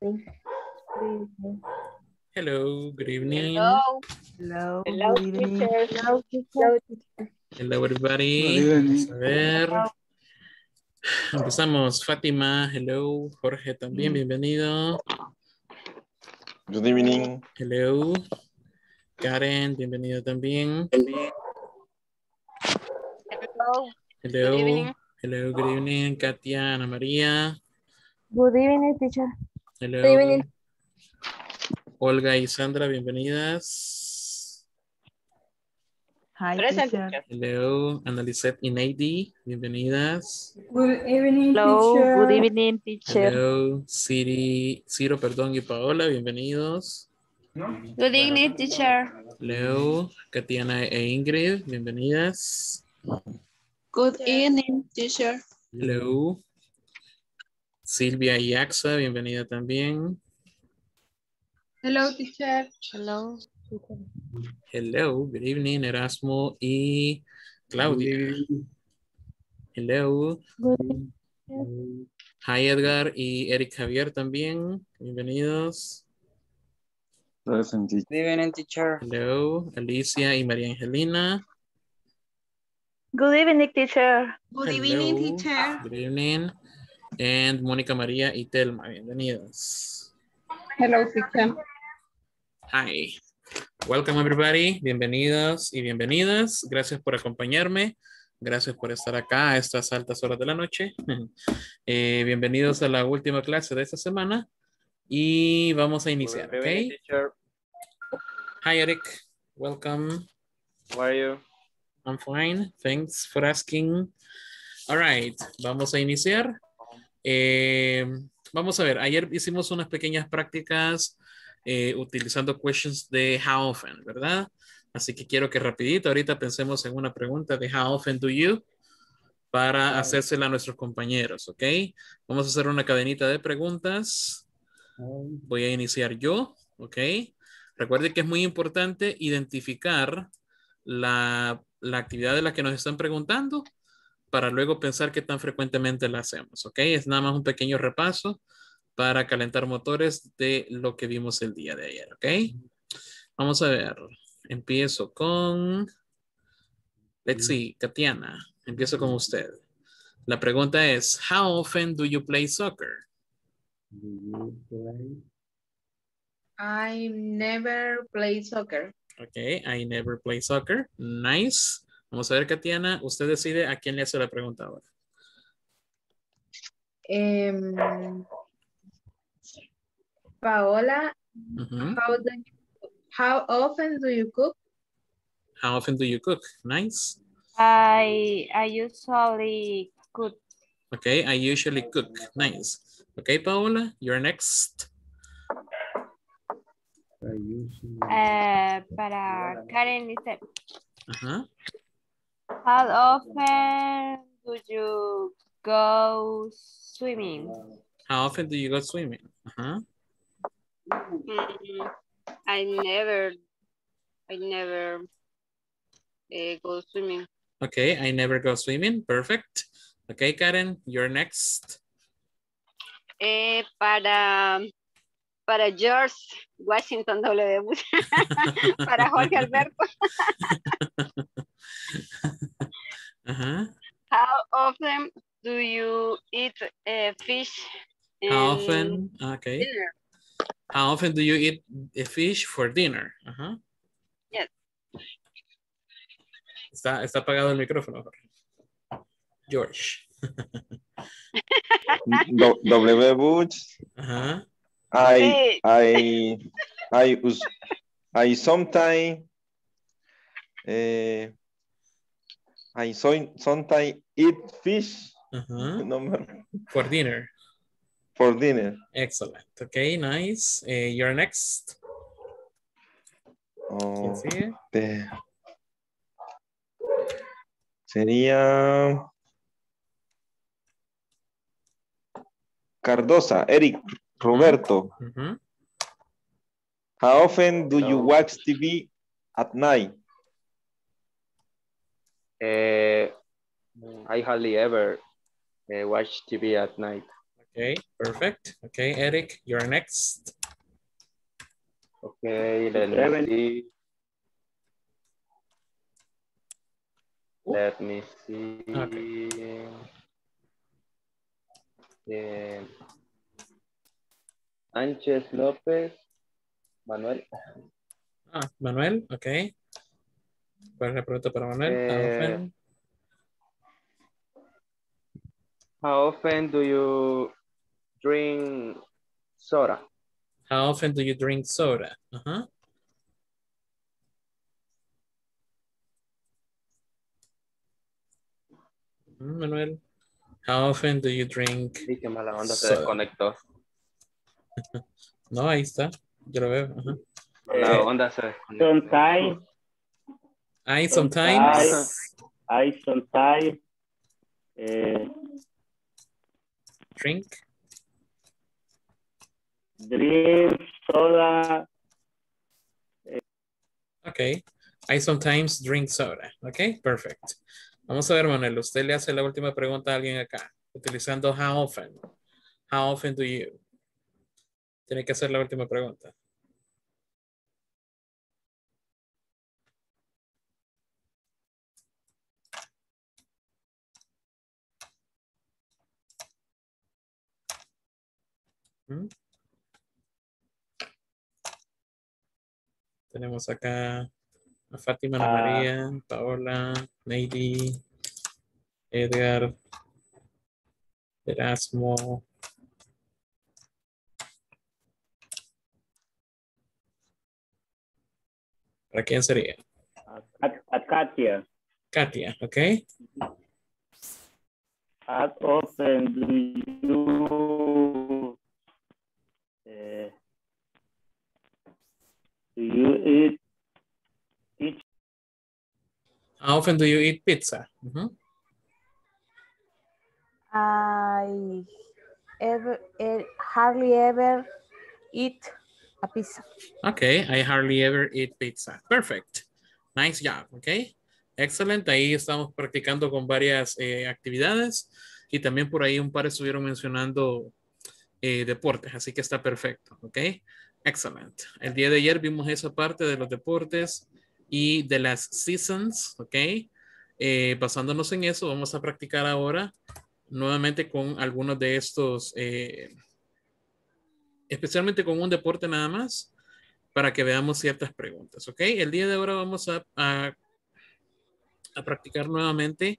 Hello, good evening. Hello. Hello, Hello, good evening. teacher. Hello, teacher. Hello, teacher. Hello, everybody. Good evening. Vamos a ver. Empezamos. Fátima, hello. Jorge también, bienvenido. Good evening. Hello. Karen, bienvenido también. Hello. Hello. Good evening. Hello, good evening. Katia, Ana María. Good evening, teacher. Hello. Good evening. Olga y Sandra, bienvenidas. Hi, Present, teacher. teacher. Hello. Annalisette y Neidy, bienvenidas. Good evening, Hello, teacher. good evening, teacher. Hello. Ciro, perdón, y Paola, bienvenidos. Good evening, teacher. Hello. Katiana e Ingrid, bienvenidas. Good evening, teacher. Hello. Silvia y Axa, bienvenida también. Hello, teacher. Hello. Hello, good evening, Erasmo y Claudia. Hello. Good evening. Hi, Edgar y Eric Javier también. Bienvenidos. Present. Good evening, teacher. Hello, Alicia y María Angelina. Good evening, teacher. Good Hello. evening, teacher. Good evening. And Mónica María y Telma, bienvenidos. Hello, teacher. Hi. Welcome everybody. Bienvenidos y bienvenidas. Gracias por acompañarme. Gracias por estar acá a estas altas horas de la noche. Bienvenidos a la última clase de esta semana y vamos a iniciar, Good evening, ¿ok? teacher. Hi Eric, welcome. How are you? I'm fine, thanks for asking. All right, vamos a iniciar. Vamos a ver, ayer hicimos unas pequeñas prácticas utilizando questions de how often, ¿verdad? Así que quiero que rapidito ahorita pensemos en una pregunta de how often do you para hacérsela a nuestros compañeros, ¿ok? Vamos a hacer una cadenita de preguntas. Voy a iniciar yo, ¿ok? Recuerde que es muy importante identificar la actividad de la que nos están preguntando para luego pensar qué tan frecuentemente la hacemos, ¿ok? Es nada más un pequeño repaso para calentar motores de lo que vimos el día de ayer, ¿ok? Vamos a ver. Empiezo con... Let's see, Katiana. Empiezo con usted. La pregunta es, how often do you play soccer? I never play soccer. Okay, I never play soccer. Nice. Vamos a ver, Katiana, usted decide a quién le hace la pregunta ahora. Paola, Uh-huh. how often do you cook? How often do you cook? Nice. I usually cook. Okay, I usually cook. Nice. Okay, Paola, you're next. Para Karen dice, Uh-huh. how often do you go swimming? How often do you go swimming? Uh-huh. I never go swimming. Okay, I never go swimming. Perfect. Okay, Karen, you're next. Para George Washington W. Para Jorge Alberto. Uh-huh. How often do you eat fish How and often? Okay. dinner? How often do you eat a fish for dinner? Uh-huh. Yes. Está apagado el micrófono, Jorge. George. W. Bush. Uh-huh. I sometimes sometimes eat fish. Uh-huh. No, For dinner. for dinner. Excellent. Okay, nice. You're next. ¿Quién sigue? Sería Cardosa, Eric, Roberto. Uh-huh. How often do you watch TV at night? I hardly ever watch TV at night. Okay, perfect. Okay, Eric, you're next. Okay, let me see. Let me see. Okay. Ángel López, Manuel. Manuel, okay. ¿Cuál es la pregunta para Manuel? How often do you drink soda? How often do you drink soda? Manuel, how often do you drink Sí, qué mala onda, se soda? desconectó. No, ahí está. Yo lo veo. La onda se desconectó. Sometimes. I sometimes Drink soda. Okay. I sometimes drink soda. Okay, perfect. Vamos a ver, Manuel. Usted le hace la última pregunta a alguien acá, utilizando how often. How often do you? Tiene que hacer la última pregunta. Tenemos acá a Fátima, Ana María, Paola, Neidy, Edgar, Erasmo. ¿Para quién sería? A Katia. Katia, ok. How often do you eat pizza? How often do you eat pizza? I hardly ever eat a pizza. Okay, I hardly ever eat pizza. Perfect. Nice job, okay. Excelente. Ahí estamos practicando con varias actividades y también por ahí un par estuvieron mencionando deportes, así que está perfecto, ok. Excelente. El día de ayer vimos esa parte de los deportes y de las seasons, ok. Basándonos en eso, vamos a practicar ahora nuevamente con algunos de estos, especialmente con un deporte nada más, para que veamos ciertas preguntas, ok. El día de ahora vamos a practicar nuevamente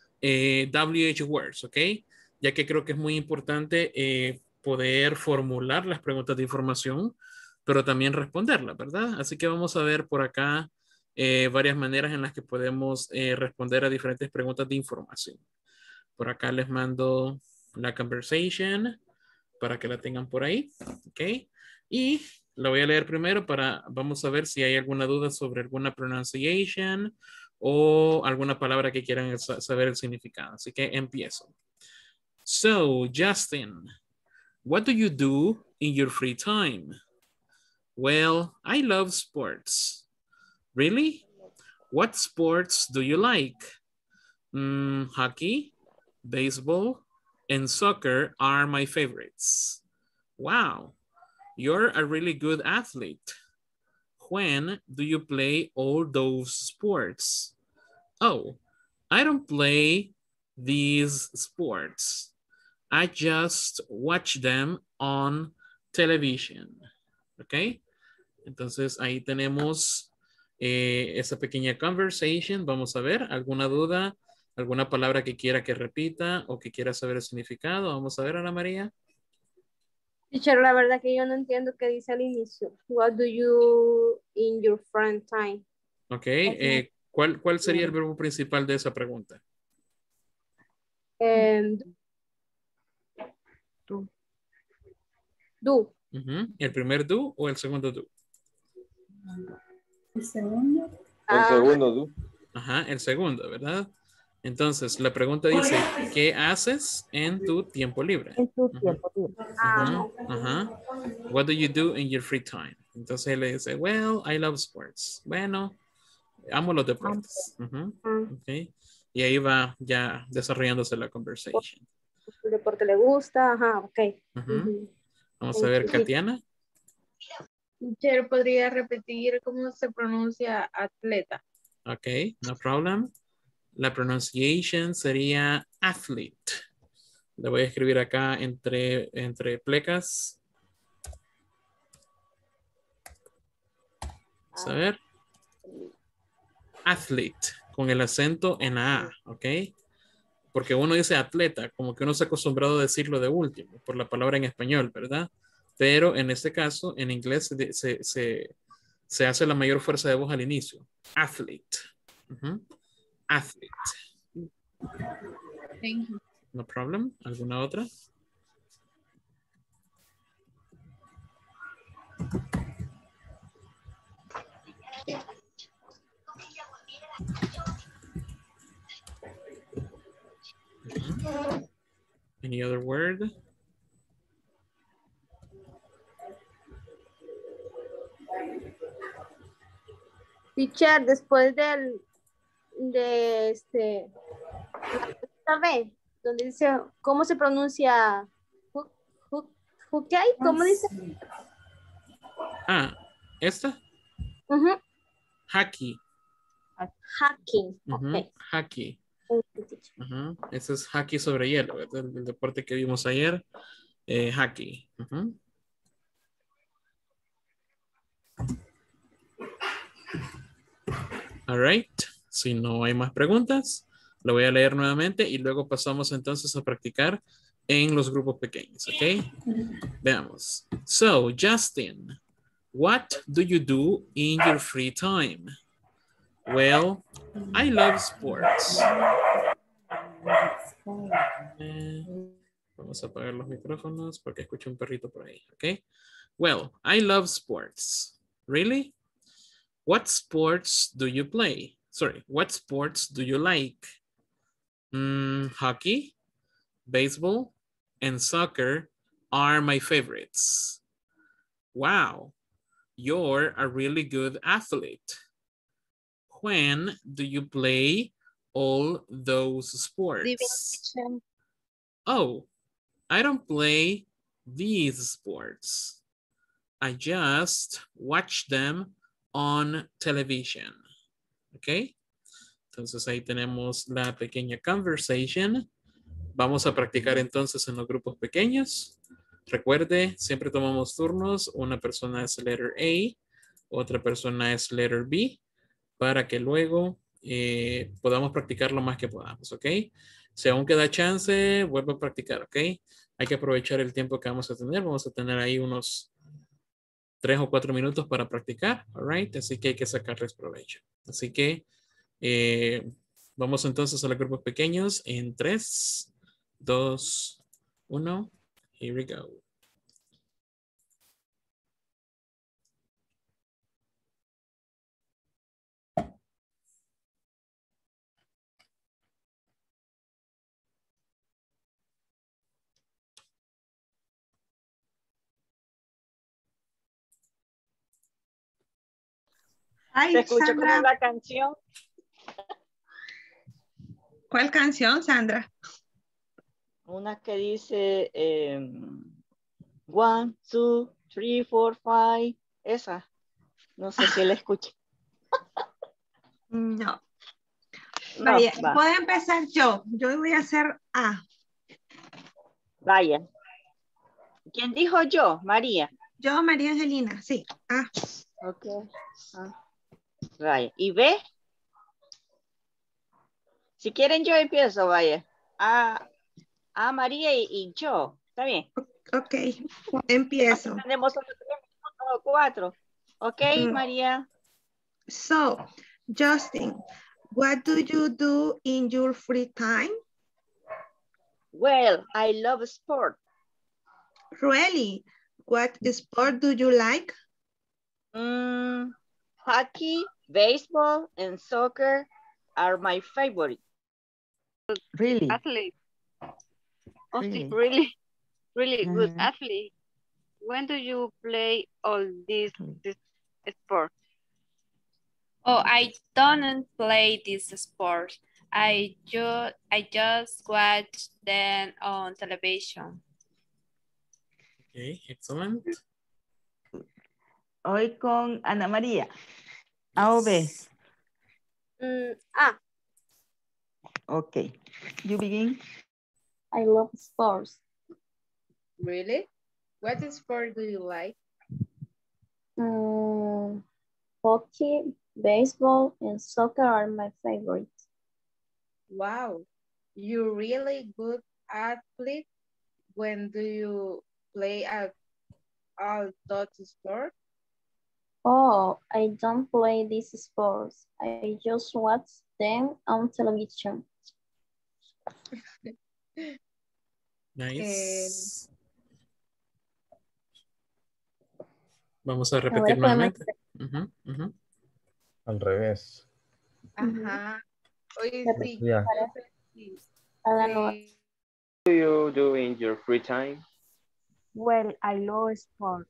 WH words, ok. Ya que creo que es muy importante poder formular las preguntas de información, pero también responderlas, ¿verdad? Así que vamos a ver por acá varias maneras en las que podemos responder a diferentes preguntas de información. Por acá les mando la conversation para que la tengan por ahí, ¿ok? Y la voy a leer primero vamos a ver si hay alguna duda sobre alguna pronunciation o alguna palabra que quieran saber el significado. Así que empiezo. So, Justin, what do you do in your free time? Well, I love sports. Really? What sports do you like? Hockey, baseball, and soccer are my favorites. Wow, you're a really good athlete. When do you play all those sports? Oh, I don't play these sports. I just watch them on television. ¿Ok? Entonces ahí tenemos esa pequeña conversation. Vamos a ver, ¿alguna duda? ¿Alguna palabra que quiera que repita o que quiera saber el significado? Vamos a ver, Ana María. Teacher, la verdad que yo no entiendo qué dice al inicio. What do you in your free time? Ok, ¿cuál sería el verbo principal de esa pregunta? Do. ¿El primer do o el segundo do? El segundo. El segundo do. Ajá, el segundo, ¿verdad? Entonces, la pregunta dice, ¿qué haces en tu tiempo libre? En tu tiempo libre. Ajá. What do you do in your free time? Entonces le dice, well, I love sports. Bueno, amo los deportes. Okay. Y ahí va ya desarrollándose la conversation. el deporte le gusta, ajá, ok. Ujú. Ujú. Vamos a ver, Katiana. Teacher, ¿podría repetir cómo se pronuncia atleta? Ok, no problem. La pronunciation sería athlete. Le voy a escribir acá entre plecas. Vamos a ver. Athlete, con el acento en la A, ¿ok? Porque uno dice atleta, como que uno se ha acostumbrado a decirlo de último, por la palabra en español, ¿verdad? Pero en este caso, en inglés se hace la mayor fuerza de voz al inicio. Athlete. Ujú. Athlete. Thank you. No problem. ¿Alguna otra? Mhm. Any other word? Teacher, después de esta vez, donde dice, ¿cómo se pronuncia? ¿Hukay? ¿Cómo dice? Ah, ¿esta? Ujú. Hockey. Hacking. Ujú, Ok. hockey. Thank you, teacher. Ujú. Ese es hockey sobre hielo, ¿verdad? El deporte que vimos ayer. Hockey. Ujú. All right. Si no hay más preguntas, lo voy a leer nuevamente y luego pasamos entonces a practicar en los grupos pequeños, ¿ok? Veamos. So, Justin, what do you do in your free time? Well, I love sports. Vamos a apagar los micrófonos porque escucho un perrito por ahí, ¿ok? Well, I love sports. Really? What sports do you play? Sorry, what sports do you like? Hockey, baseball, and soccer are my favorites. Wow, you're a really good athlete. When do you play all those sports? Oh, I don't play these sports. I just watch them on television. ¿Ok? Entonces ahí tenemos la pequeña conversation. Vamos a practicar entonces en los grupos pequeños. Recuerde, siempre tomamos turnos. Una persona es letter A, otra persona es letter B, para que luego podamos practicar lo más que podamos, ¿ok? Si aún queda chance, vuelvo a practicar, ¿ok? Hay que aprovechar el tiempo que vamos a tener. Vamos a tener ahí unos 3 o 4 minutos para practicar, all right? Así que hay que sacarles provecho. Así que vamos entonces a los grupos pequeños en 3, 2, 1. Here we go. Ay, Se escucha Sandra. como la canción. ¿Cuál canción, Sandra? Una que dice 1, 2, 3, 4, 5. Esa. No sé si la escuché. No. No, Vaya, va. puedo empezar yo. Yo voy a hacer A. Vaya. ¿Quién dijo yo? María. Yo, María Angelina, sí. A. Ok. Vaya. ¿Y B? Si quieren yo empiezo, vaya. A María y yo. ¿Está bien? Ok. Empiezo. Tenemos otros 3 minutos o 4. Ok, María. So, Justin, what do you do in your free time? Well, I love sport. Really? What sport do you like? Hockey, baseball, and soccer are my favorite. Really? Athlete. Really? Really good athlete. When do you play all this sport? Oh, I don't play this sport. I just watched them on television. Okay, excellent. Hoy con Ana María. A o B. A. Okay. You begin. I love sports. Really? What sport do you like? Hockey, baseball, and soccer are my favorites. Wow, you're really good athlete. When do you play at all those sports? Oh, I don't play these sports. I just watch them on television. Nice. Vamos a A repetir ver, podemos- nuevamente. Ujú, ujú. Al revés. Ajá. Oye, sí, Ya. no sé si- Háganlo. eh, What do you do in your free time? Well, I love sport.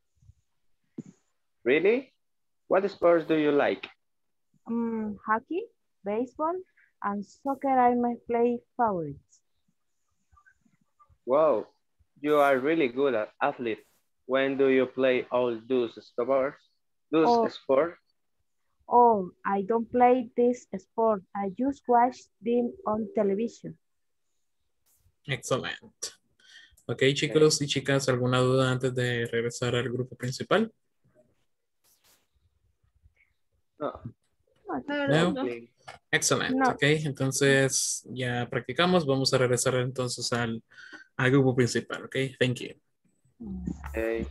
Really? What sports do you like? Hockey, baseball, and soccer are my play favorites. Wow, you are really good at athlete. When do you play all those sports? Oh. Sports? Oh, I don't play this sport. I just watch them on television. Excelente. Ok, chicos y chicas, ¿alguna duda antes de regresar al grupo principal? No. No. no. Excelente. No. Ok, entonces ya practicamos. Vamos a regresar entonces al grupo principal. Ok, thank you. Okay.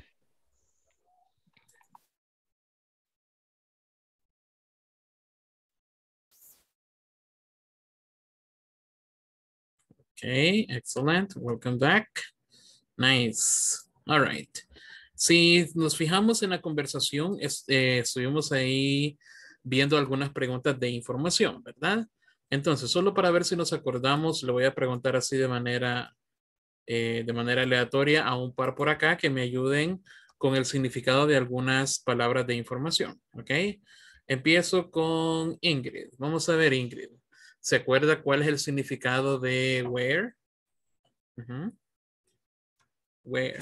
Okay, excellent. Welcome back. Nice. All right. Si nos fijamos en la conversación, estuvimos ahí viendo algunas preguntas de información, ¿verdad? Entonces, solo para ver si nos acordamos, le voy a preguntar así de manera aleatoria a un par por acá que me ayuden con el significado de algunas palabras de información, ¿ok? Empiezo con Ingrid. Vamos a ver, Ingrid. ¿Se acuerda cuál es el significado de where? Where.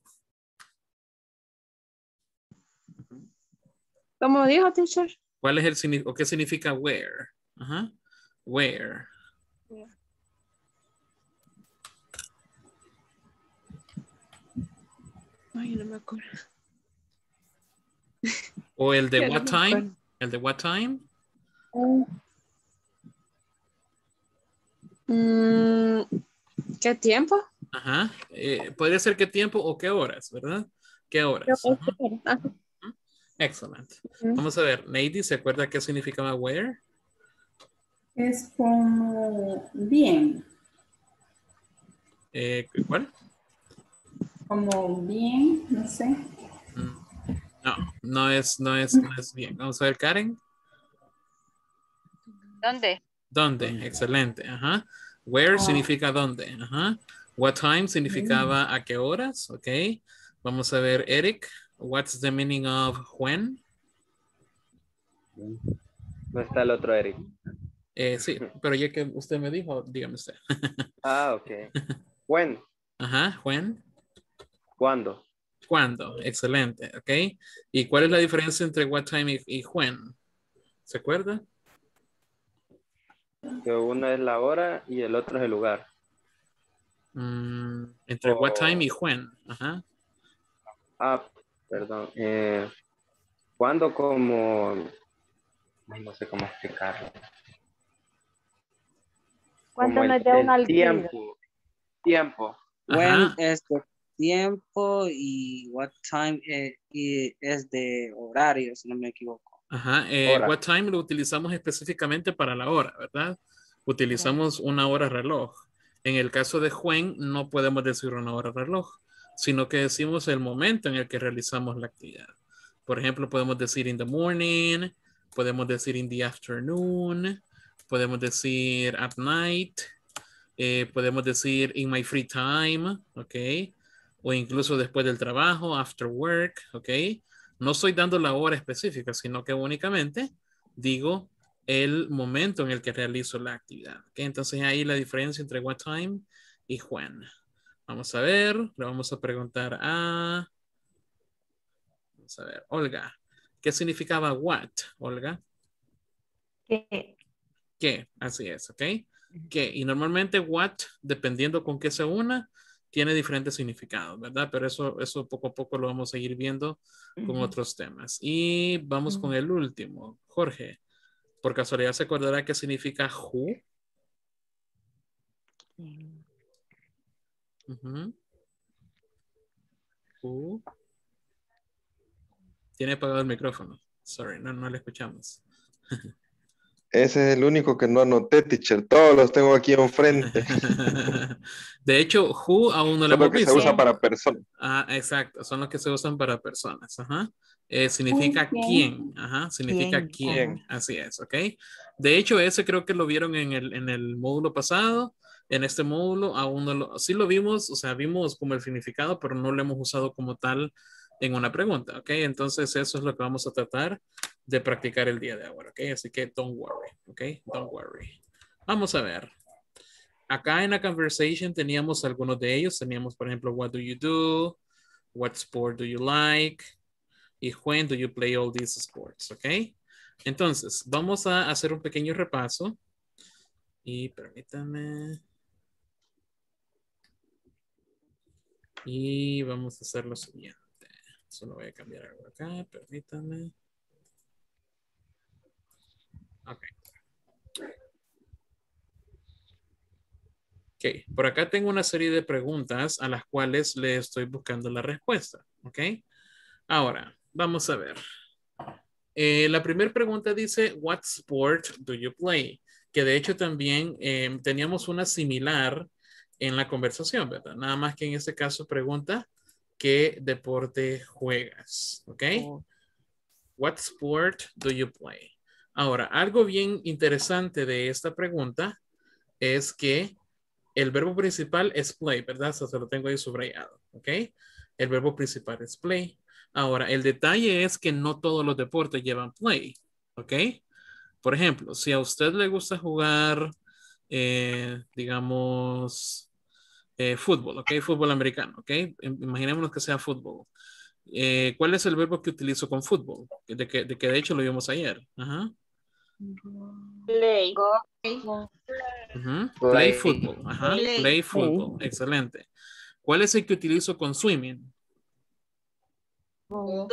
¿Cómo dijo, teacher? ¿Cuál es el significado? ¿Qué significa where? Ajá. Where. Ay, no me acuerdo. O el de Ya no what me time. acuerdo. El de what time. ¿Qué tiempo? Ajá. Podría ser qué tiempo o qué horas, ¿verdad? ¿Qué horas? Ajá. Excelente. Vamos a ver. Nady, ¿se acuerda qué significaba where? Es como bien. ¿Cuál? Como bien, no sé. No es bien. Vamos a ver, Karen. ¿Dónde? ¿Dónde? Excelente. Ajá. Where significa dónde. Ajá. What time significaba a qué horas. Ok. Vamos a ver, Eric. What's the meaning of when? No está el otro Eric. Sí, pero ya que usted me dijo, dígame usted. Ok. When. Ajá, when. ¿Cuándo? ¿Cuándo? Excelente, ok. ¿Y cuál es la diferencia entre what time y when? ¿Se acuerda? Que uno es la hora y el otro es el lugar. Entre what time y when. Ajá. Perdón. ¿Cuándo como... Ay, no sé cómo explicarlo. ¿Cuánto Como nos da una tiempo. When es de tiempo y what time es de horario, si no me equivoco. Ajá. What time lo utilizamos específicamente para la hora, ¿verdad? Utilizamos una hora reloj. En el caso de when no podemos decir una hora reloj, sino que decimos el momento en el que realizamos la actividad. Por ejemplo, podemos decir in the morning, podemos decir in the afternoon, podemos decir at night, podemos decir in my free time, ¿ok? O incluso después del trabajo, after work, ¿ok? No estoy dando la hora específica, sino que únicamente digo el momento en el que realizo la actividad. ¿Okay? Entonces ahí la diferencia entre what time y when. Vamos a ver, le vamos a preguntar a, vamos a ver, Olga. ¿Qué significaba what, Olga? ¿Qué? Así es, ¿ok? ¿Qué? Y normalmente what, dependiendo con qué se una, tiene diferentes significados, ¿verdad? Pero eso poco a poco lo vamos a ir viendo con otros temas. Y vamos con el último. Jorge, ¿por casualidad se acordará qué significa who? Who? Tiene apagado el micrófono. Sorry, no le escuchamos. Ese es el único que no anoté, teacher. Todos los tengo aquí enfrente. De hecho, who aún no le Solo hemos que visto. se usa para personas. Ah, exacto. Son los que se usan para personas. Ajá. Significa quién. Ajá. Significa quién. Así es, ¿ok? De hecho, ese creo que lo vieron en el módulo pasado. En este módulo aún no lo... Sí lo vimos, o sea, vimos como el significado, pero no lo hemos usado como tal en una pregunta, ¿ok? Entonces eso es lo que vamos a tratar de practicar el día de ahora, ¿ok? Así que don't worry, ¿ok? Don't worry. Vamos a ver. Acá en la conversation teníamos algunos de ellos. Teníamos, por ejemplo, what do you do? What sport do you like? Y when do you play all these sports, ¿ok? Entonces, vamos a hacer un pequeño repaso. Y permítanme. Y vamos a hacer lo siguiente. Solo voy a cambiar algo acá, permítanme. Ok. Ok, por acá tengo una serie de preguntas a las cuales le estoy buscando la respuesta. Ok. Ahora, vamos a ver. La primera pregunta dice, what sport do you play? Que de hecho también teníamos una similar en la conversación, ¿verdad? Nada más que en este caso pregunta, ¿qué deporte juegas? ¿Ok? What sport do you play? Ahora, algo bien interesante de esta pregunta es que el verbo principal es play, ¿verdad? Se lo tengo ahí subrayado, ¿ok? El verbo principal es play. Ahora, el detalle es que no todos los deportes llevan play, ¿ok? Por ejemplo, si a usted le gusta jugar, digamos, fútbol, ¿ok? Fútbol americano, ¿ok? Imaginémonos que sea fútbol. ¿Cuál es el verbo que utilizo con fútbol? De que de hecho lo vimos ayer. Ajá. Play. Play football. Ajá. Play. Play football. Excelente. ¿Cuál es el que utilizo con swimming? Go.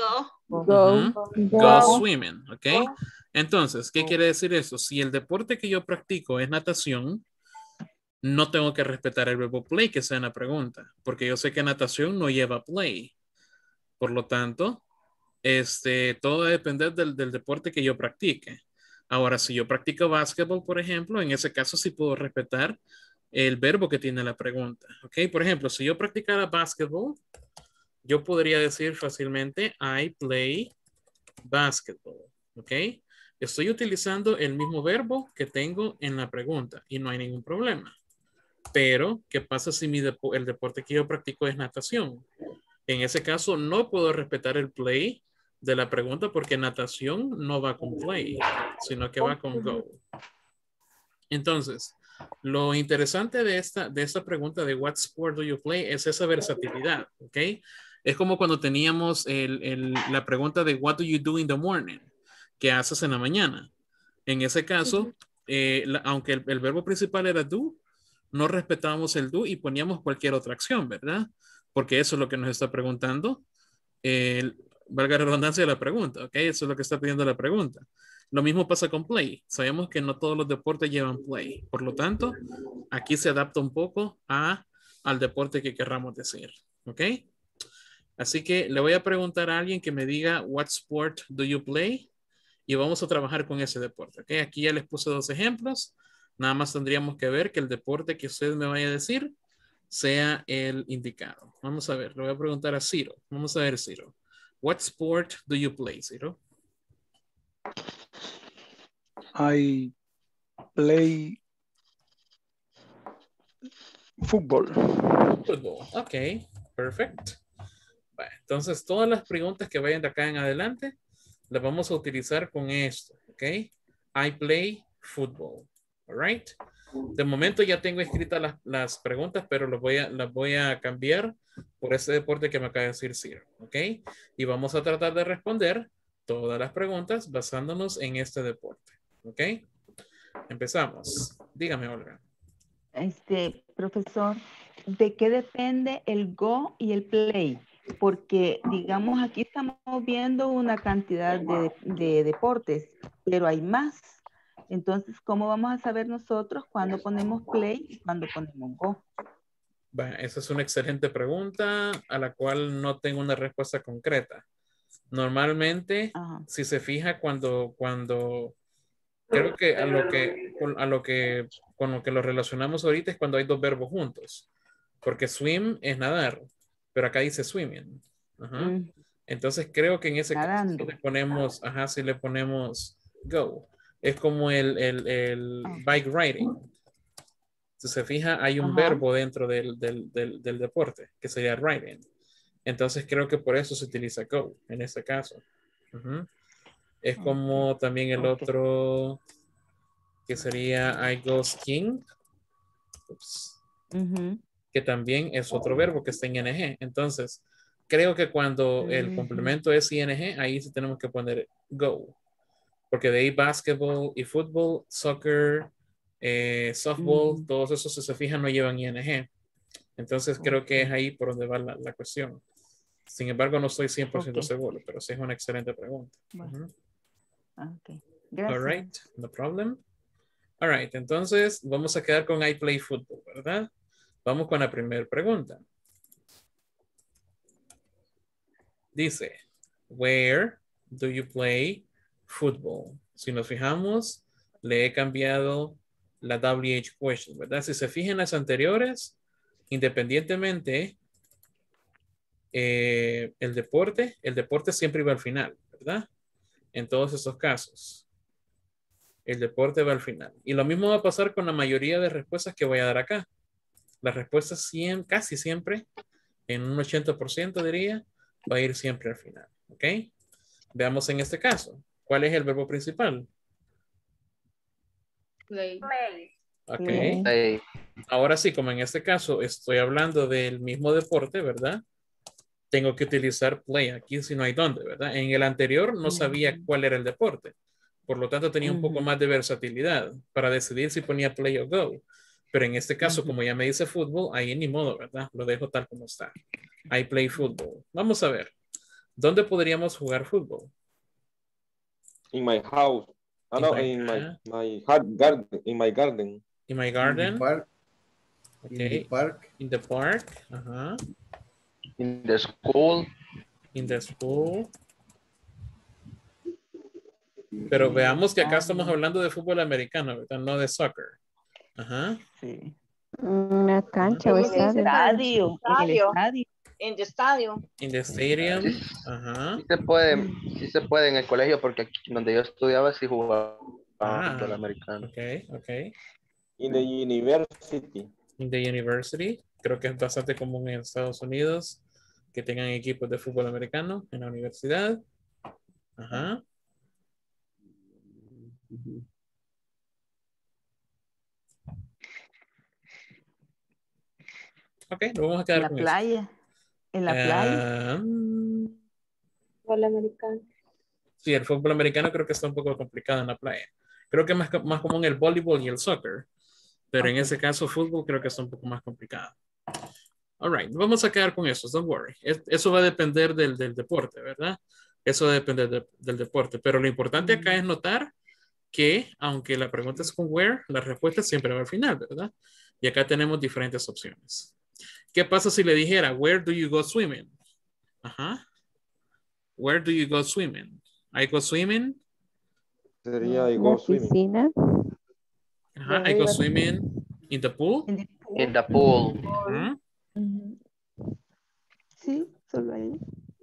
Go swimming. ¿Ok? Entonces, ¿qué quiere decir eso? Si el deporte que yo practico es natación, no tengo que respetar el verbo play que sea en la pregunta, porque yo sé que natación no lleva play. Por lo tanto, todo va a depender del deporte que yo practique. Ahora, si yo practico básquetbol, por ejemplo, en ese caso sí puedo respetar el verbo que tiene la pregunta. ¿Ok? Por ejemplo, si yo practicara básquetbol, yo podría decir fácilmente, I play basketball. ¿Ok? Estoy utilizando el mismo verbo que tengo en la pregunta y no hay ningún problema. Pero, ¿qué pasa si el deporte que yo practico es natación? En ese caso, no puedo respetar el play de la pregunta porque natación no va con play, sino que va con go. Entonces, lo interesante de esta pregunta de what sport do you play es esa versatilidad, ¿ok? Es como cuando teníamos la pregunta de what do you do in the morning? ¿Qué haces en la mañana? En ese caso, aunque el verbo principal era do, no respetábamos el do y poníamos cualquier otra acción, ¿verdad? Porque eso es lo que nos está preguntando, valga la redundancia de la pregunta, ¿ok? Eso es lo que está pidiendo la pregunta. Lo mismo pasa con play. Sabemos que no todos los deportes llevan play. Por lo tanto, aquí se adapta un poco al deporte que querramos decir, ¿ok? Así que le voy a preguntar a alguien que me diga what sport do you play y vamos a trabajar con ese deporte, ¿ok? Aquí ya les puse 2 ejemplos. Nada más tendríamos que ver que el deporte que usted me vaya a decir sea el indicado. Vamos a ver, le voy a preguntar a Ciro. Vamos a ver, Ciro. What sport do you play, Ciro? I play football. Football, ok, perfect. Bueno, entonces, todas las preguntas que vayan de acá en adelante las vamos a utilizar con esto, ok? I play football. All right. De momento ya tengo escritas las preguntas, pero las voy a cambiar por ese deporte que me acaba de decir Sir. ¿Ok? Y vamos a tratar de responder todas las preguntas basándonos en este deporte. ¿Ok? Empezamos. Dígame, Olga. Profesor, ¿de qué depende el go y el play? Porque, digamos, aquí estamos viendo una cantidad de deportes, pero hay más. Entonces, ¿cómo vamos a saber nosotros cuándo ponemos play y cuándo ponemos go? Bueno, esa es una excelente pregunta a la cual no tengo una respuesta concreta. Normalmente, si se fija cuando creo que con lo que lo relacionamos ahorita es cuando hay dos verbos juntos. Porque swim es nadar, pero acá dice swimming. Ajá. Entonces creo que en ese caso si le ponemos go. Es como el bike riding. Si se fija, hay un verbo dentro del deporte, que sería riding. Entonces creo que por eso se utiliza go en este caso. Es como también el otro que sería I go skiing. Que también es otro verbo que está en ing. Entonces, creo que cuando el complemento es ing, ahí sí tenemos que poner go. Porque de ahí basketball y fútbol, soccer, softball, todos esos, si se fijan, no llevan ing. Entonces, creo que es ahí por donde va la cuestión. Sin embargo, no estoy 100% seguro, pero sí es una excelente pregunta. Bueno. Gracias. All right, no problem. All right, entonces vamos a quedar con I play football, ¿verdad? Vamos con la primera pregunta. Dice, where do you play football? Si nos fijamos, le he cambiado la WH question, ¿verdad? Si se fijan las anteriores, independientemente el deporte siempre iba al final, ¿verdad? En todos esos casos. El deporte va al final. Y lo mismo va a pasar con la mayoría de respuestas que voy a dar acá. Las respuestas casi siempre, en un 80% diría, va a ir siempre al final. ¿Ok? Veamos en este caso. ¿Cuál es el verbo principal? Play. Ok. Play. Ahora sí, como en este caso estoy hablando del mismo deporte, ¿verdad? Tengo que utilizar play aquí si no hay dónde, ¿verdad? En el anterior no sabía cuál era el deporte. Por lo tanto, tenía un poco más de versatilidad para decidir si ponía play o go. Pero en este caso, como ya me dice fútbol, ahí ni modo, ¿verdad? Lo dejo tal como está. I play football. Vamos a ver. ¿Dónde podríamos jugar fútbol? In my house. In my garden. In my garden. In my garden. In the park. Okay. In the park. In the park. Ajá. In the school. In the school. Pero veamos que acá estamos hablando de fútbol americano, ¿verdad? No de soccer. Ajá. Sí. Una cancha o estadio. En el estadio. In the stadium. In the stadium. Ajá. Sí se puede en el colegio porque aquí donde yo estudiaba sí jugaba fútbol americano. Ok. In the university. In the university. Creo que es bastante común en Estados Unidos que tengan equipos de fútbol americano en la universidad. Ajá. Ok, lo vamos a quedar con playa. Eso. En la playa. Fútbol americano. Sí, el fútbol americano creo que está un poco complicado en la playa. Creo que es más común el voleibol y el soccer. Pero en ese caso, fútbol creo que está un poco más complicado. All right, vamos a quedar con eso, don't worry. Eso va a depender del deporte, ¿verdad? Eso va a depender del deporte. Pero lo importante acá es notar que, aunque la pregunta es con where, la respuesta siempre va al final, ¿verdad? Y acá tenemos diferentes opciones. ¿Qué pasa si le dijera, where do you go swimming? Ajá. Where do you go swimming? I go swimming. Sería I go swimming. Piscina. Ajá, I go swimming in the pool. In the pool. Ajá. Sí, solo ahí.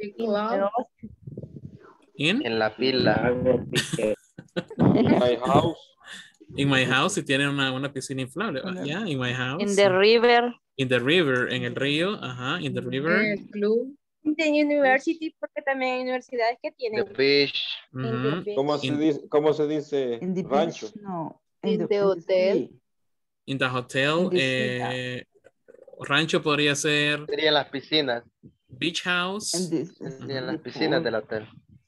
En la pila. In my house. In my house, si tienen una piscina inflable. Yeah, in my house. In the river. In the river, en el río. Ajá, in the river. In the university, porque también hay universidades que The tienen. beach. In the beach. ¿Cómo se dice In the rancho? beach, no. In the hotel. In the hotel. In the Rancho podría ser Serían las piscinas. beach house. Serían las piscinas del hotel.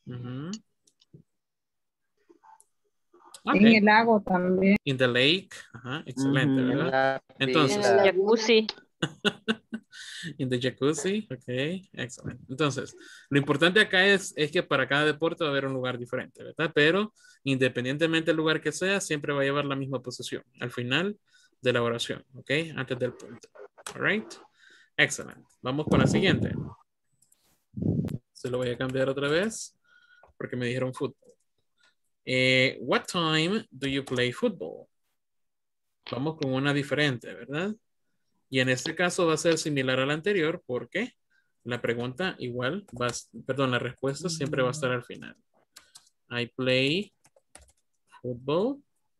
En el lago también. In the lake. Ajá, excelente, ¿verdad? Entonces. En el jacuzzi. In the jacuzzi. Ok, excelente. Entonces, lo importante acá es que para cada deporte va a haber un lugar diferente, ¿verdad? Pero independientemente del lugar que sea, siempre va a llevar la misma posición al final de la oración, ¿ok? Antes del punto. All right. Excelente. Vamos con la siguiente. Se lo voy a cambiar otra vez porque me dijeron fútbol. What time do you play football? Vamos con una diferente, ¿verdad? Y en este caso va a ser similar a la anterior porque la pregunta igual la respuesta siempre va a estar al final. I play football.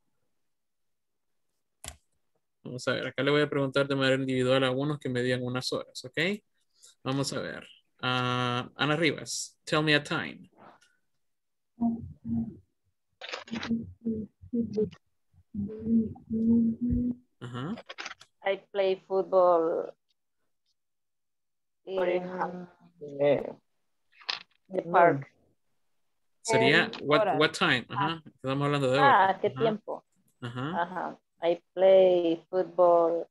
Vamos a ver, acá le voy a preguntar de manera individual a algunos que me digan unas horas, ¿ok? Vamos a ver. Ana Rivas, tell me a time. Ajá. I play football in the park. Sería what time? Ajá. Estamos hablando de hora. ¿Qué tiempo? Ajá. Ajá. I play football.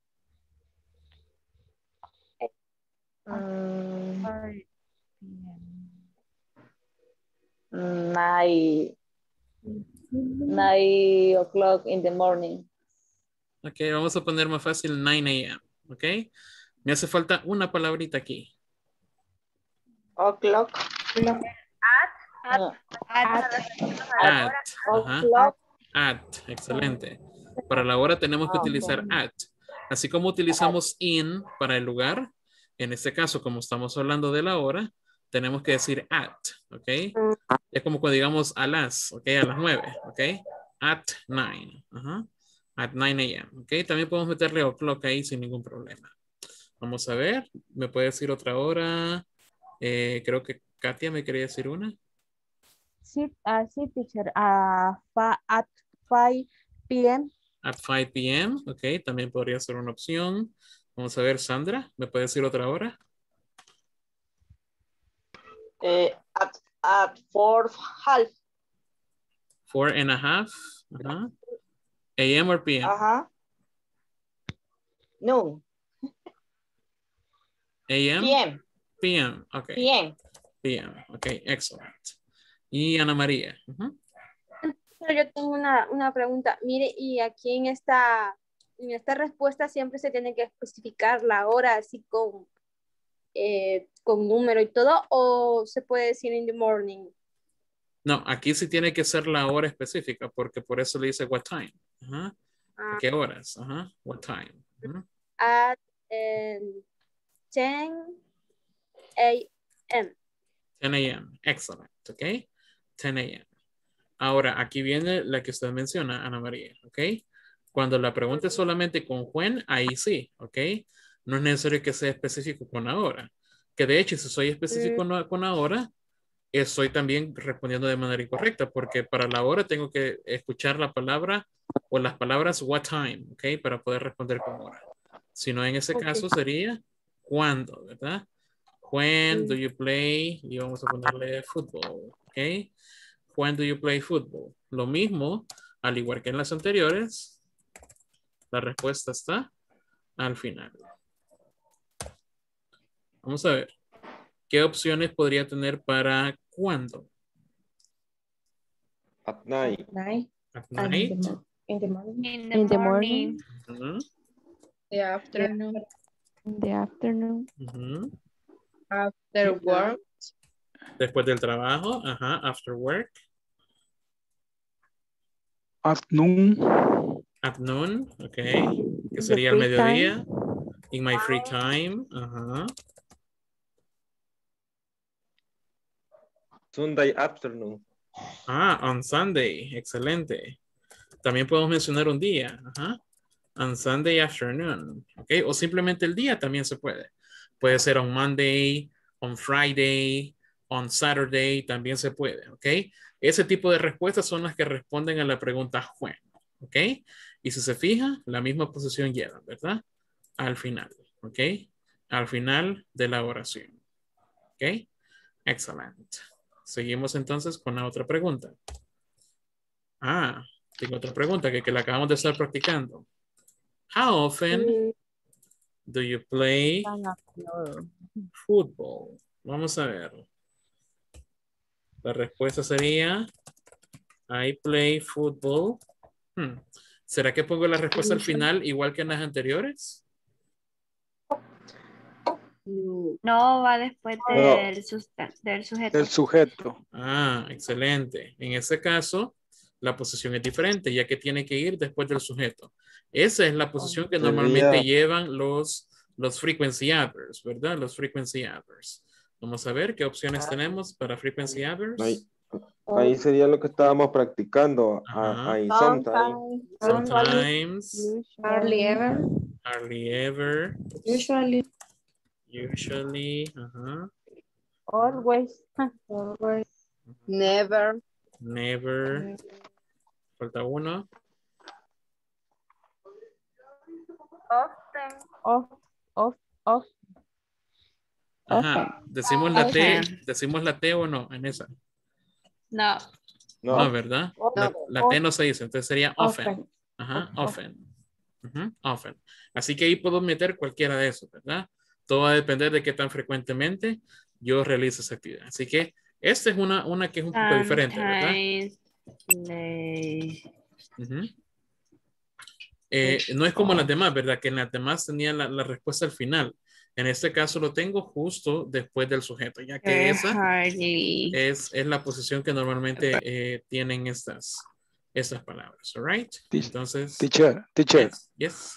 9 o'clock in the morning. Ok, vamos a poner más fácil 9 a.m. Ok. Me hace falta una palabrita aquí. O'clock. At. Excelente. Para la hora tenemos que utilizar at. Así como utilizamos in para el lugar, en este caso, como estamos hablando de la hora, tenemos que decir at, ¿ok? Es como cuando digamos a las, ¿ok? A las 9, ¿ok? At 9. At 9 a.m., ¿ok? También podemos meterle o'clock ahí sin ningún problema. Vamos a ver. ¿Me puede decir otra hora? Creo que Katia me quería decir una. Sí, teacher. At 5 p.m. At 5 p.m., ok. También podría ser una opción. Vamos a ver, Sandra. ¿Me puede decir otra hora? At 4:30. 4:30. AM or PM? No. AM? PM. PM, ok. PM. PM, ok, excellent. Y Ana María. Yo tengo una pregunta. Mire, y aquí en esta respuesta siempre se tiene que especificar la hora así con número y todo, o se puede decir in the morning. No, aquí sí tiene que ser la hora específica, porque por eso le dice what time. ¿A qué horas? What time. At 10 a.m. 10 a.m. Excellent, ok. 10 a.m. Ahora, aquí viene la que usted menciona, Ana María, ok. Cuando la pregunta es solamente con when, ahí sí, ok. No es necesario que sea específico con la hora. Que de hecho, si soy específico con la hora, estoy también respondiendo de manera incorrecta, porque para la hora tengo que escuchar la palabra o las palabras what time, ok, para poder responder con hora. Si no, en ese caso sería cuándo, ¿verdad? When do you play? Y vamos a ponerle football, ok. When do you play football? Lo mismo, al igual que en las anteriores, la respuesta está al final. Vamos a ver. ¿Qué opciones podría tener para cuándo? At night. At night. In the morning. In the morning. The afternoon. In the afternoon. After work. Después del trabajo. After work. Afternoon. At noon. Ok. Que sería el mediodía. In my free time. Sunday afternoon. On Sunday. Excelente. También podemos mencionar un día. On Sunday afternoon. Ok. O simplemente el día también se puede. Puede ser on Monday, on Friday, On Saturday también se puede, ¿ok? Ese tipo de respuestas son las que responden a la pregunta when, ¿ok? Y si se fija, la misma posición llevan, ¿verdad? Al final, ¿ok? Al final de la oración, ¿ok? Excelente. Seguimos entonces con la otra pregunta. Tengo otra pregunta que la acabamos de estar practicando. How often do you play football? Vamos a ver. La respuesta sería I play football. ¿Será que pongo la respuesta al final igual que en las anteriores? No, va después del sujeto. El sujeto. Excelente. En ese caso, la posición es diferente, ya que tiene que ir después del sujeto. Esa es la posición que normalmente llevan los frequency adverbs, ¿verdad? Los frequency adverbs. Vamos a ver qué opciones tenemos para frequency adverbs. Ahí sería lo que estábamos practicando. Ahí, sometimes. Sometimes. Hardly ever. Hardly ever. Usually. Usually. Always. Always. Never. Never. Falta uno. Often. Decimos la T. ¿Decimos la T o no en esa? No. No, ¿verdad? La T no se dice, entonces sería often. Often. Often. Así que ahí puedo meter cualquiera de esos, ¿verdad? Todo va a depender de qué tan frecuentemente yo realizo esa actividad. Así que esta es una que es un poco diferente, ¿verdad? No es como las demás, ¿verdad? Que en las demás tenía la respuesta al final. En este caso lo tengo justo después del sujeto, ya que esa es la posición que normalmente tienen estas palabras, all right? Entonces, Teacher. Yes.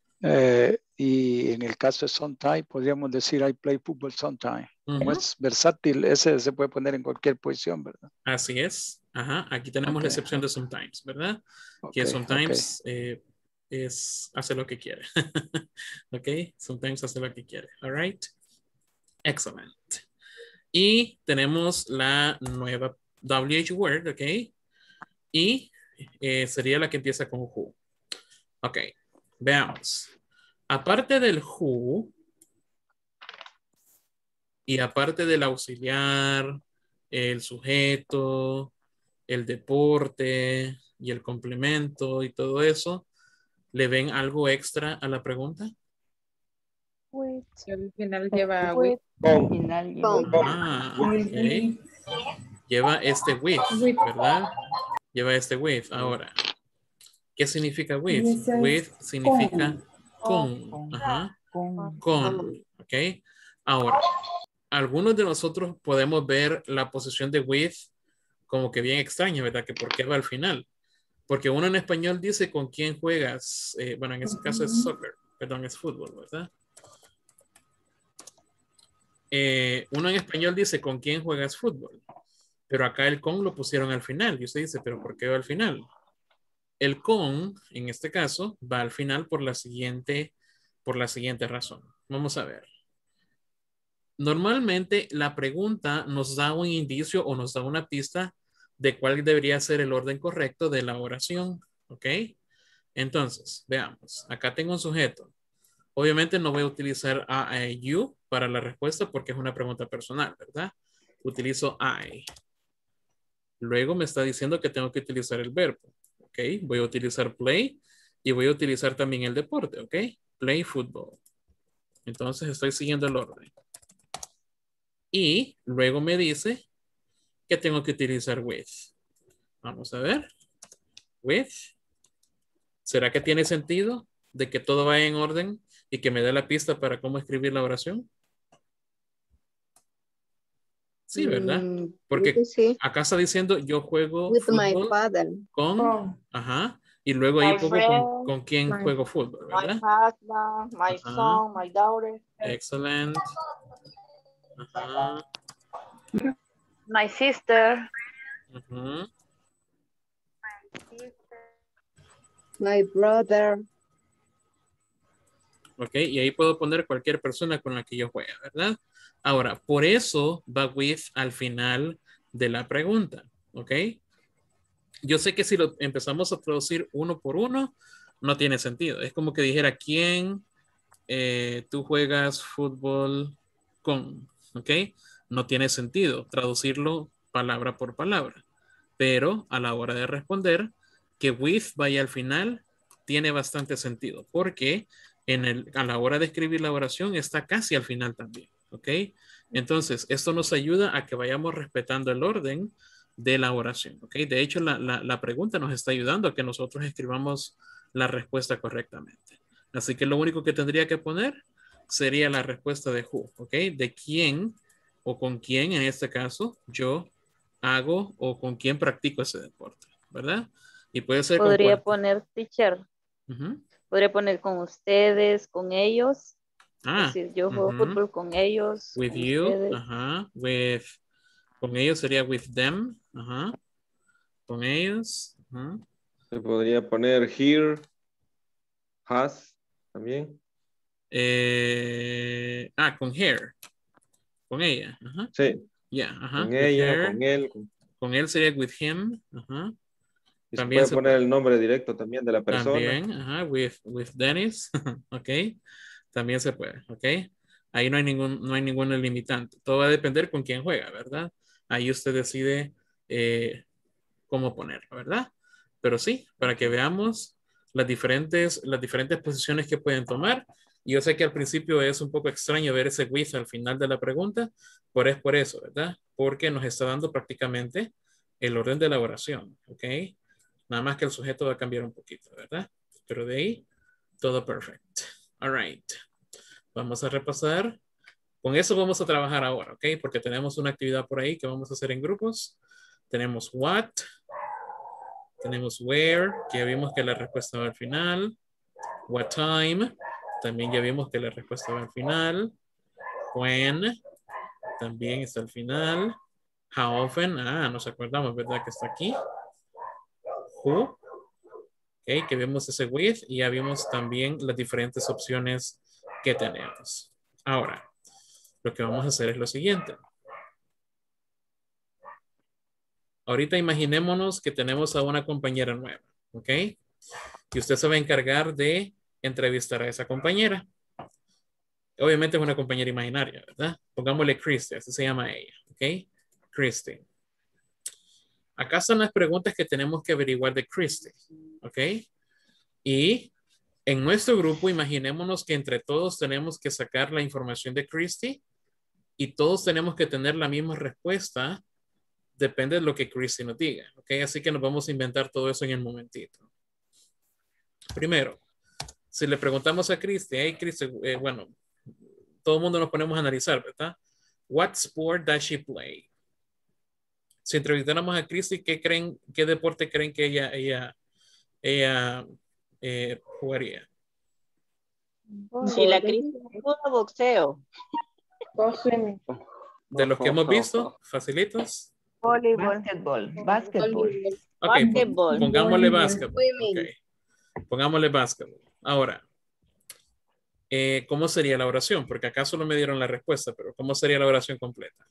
Y en el caso de sometime, podríamos decir I play football sometime. Como es versátil, ese se puede poner en cualquier posición, ¿verdad? Así es. Aquí tenemos la excepción de sometimes, ¿verdad? Que sometimes hace lo que quiere. Ok, sometimes hace lo que quiere. All right. Excellent. Y tenemos la nueva WH word, ok. Y sería la que empieza con who. Ok, veamos. Aparte del who y aparte del auxiliar, el sujeto, el deporte y el complemento y todo eso, ¿le ven algo extra a la pregunta? Al final lleva with. Okay. Lleva este with, ¿verdad? Lleva este with. Ahora, ¿qué significa with? With significa con. Con. Ok. Ahora, algunos de nosotros podemos ver la posición de with como que bien extraña, ¿verdad? Que por qué va al final. Porque uno en español dice con quién juegas. Bueno, en este caso es soccer. Perdón, es fútbol, ¿verdad? Uno en español dice con quién juegas fútbol. Pero acá el con lo pusieron al final. Y usted dice, ¿pero por qué va al final? El con, en este caso, va al final por la siguiente razón. Vamos a ver. Normalmente la pregunta nos da un indicio o nos da una pista de cuál debería ser el orden correcto de la oración. ¿Ok? Entonces, veamos. Acá tengo un sujeto. Obviamente no voy a utilizar you para la respuesta porque es una pregunta personal, ¿verdad? Utilizo I. Luego me está diciendo que tengo que utilizar el verbo. ¿Ok? Voy a utilizar play y voy a utilizar también el deporte. ¿Ok? Play football. Entonces estoy siguiendo el orden. Y luego me dice que tengo que utilizar with. Vamos a ver. With. ¿Será que tiene sentido de que todo vaya en orden y que me dé la pista para cómo escribir la oración? Sí, ¿verdad? Porque acá está diciendo yo juego with fútbol my father. Con, y luego ahí My pongo friend, con quién juego fútbol, My ¿verdad? husband, my son, my daughter. Excellent. My sister. My brother. Ok, y ahí puedo poner cualquier persona con la que yo juegue, ¿verdad? Ahora, por eso va with al final de la pregunta, ¿ok? Yo sé que si lo empezamos a traducir uno por uno, no tiene sentido. Es como que dijera, ¿quién tú juegas fútbol con? ¿Ok? No tiene sentido traducirlo palabra por palabra. Pero a la hora de responder, que with vaya al final tiene bastante sentido. Porque a la hora de escribir la oración está casi al final también. ¿Ok? Entonces, esto nos ayuda a que vayamos respetando el orden de la oración. ¿Ok? De hecho, la pregunta nos está ayudando a que nosotros escribamos la respuesta correctamente. Así que lo único que tendría que poner sería la respuesta de who, ¿ok? De quién o con quién, en este caso, yo hago o con quién practico ese deporte, ¿verdad? Y puede ser Podría poner teacher. Podría poner con ustedes, con ellos. Es decir, yo juego fútbol con ellos. With con you, ustedes. con ellos sería with them, con ellos. Se podría poner here, has, también. Con her. Con ella. Sí. Yeah, con ella, con él. Con él sería with him. Y También se puede poner el nombre directo también de la persona. También, with Dennis. Ok. También se puede, ok. Ahí no hay ningún limitante. Todo va a depender con quién juega, ¿verdad? Ahí usted decide cómo ponerlo, ¿verdad? Pero sí, para que veamos las diferentes posiciones que pueden tomar. Y yo sé que al principio es un poco extraño ver ese with al final de la pregunta, pero es por eso, ¿verdad? Porque nos está dando prácticamente el orden de la oración, ¿ok? Nada más que el sujeto va a cambiar un poquito, ¿verdad? Pero de ahí, todo perfecto. All right. Vamos a repasar. Con eso vamos a trabajar ahora, ¿ok? Porque tenemos una actividad por ahí que vamos a hacer en grupos. Tenemos what. Tenemos where, que ya vimos que la respuesta va al final. What time. También ya vimos que la respuesta va al final. When. También está al final. How often. Nos acordamos, ¿verdad? Que está aquí. Who. Okay, que vemos ese with y ya vimos también las diferentes opciones que tenemos. Ahora, lo que vamos a hacer es lo siguiente. Ahorita imaginémonos que tenemos a una compañera nueva, ¿ok? Y usted se va a encargar de entrevistar a esa compañera. Obviamente es una compañera imaginaria, ¿verdad? Pongámosle Christy, así se llama ella, ¿ok? Christy. Acá están las preguntas que tenemos que averiguar de Christy, ¿ok? Y en nuestro grupo, imaginémonos que entre todos tenemos que sacar la información de Christy y todos tenemos que tener la misma respuesta. Depende de lo que Christy nos diga, ¿ok? Así que nos vamos a inventar todo eso en el momentito. Primero, si le preguntamos a Christy, hey Christy, bueno, todo el mundo nos ponemos a analizar, ¿verdad? What sport does she play? Si entrevistáramos a Christy, ¿qué deporte creen que ella jugaría? Si la Christy juega boxeo. De los que hemos visto, facilitos. Básquetbol. Ok, pongámosle básquetbol. Okay. Pongámosle básquetbol. Ahora, ¿cómo sería la oración? Porque acá solo me dieron la respuesta, pero ¿cómo sería la oración completa?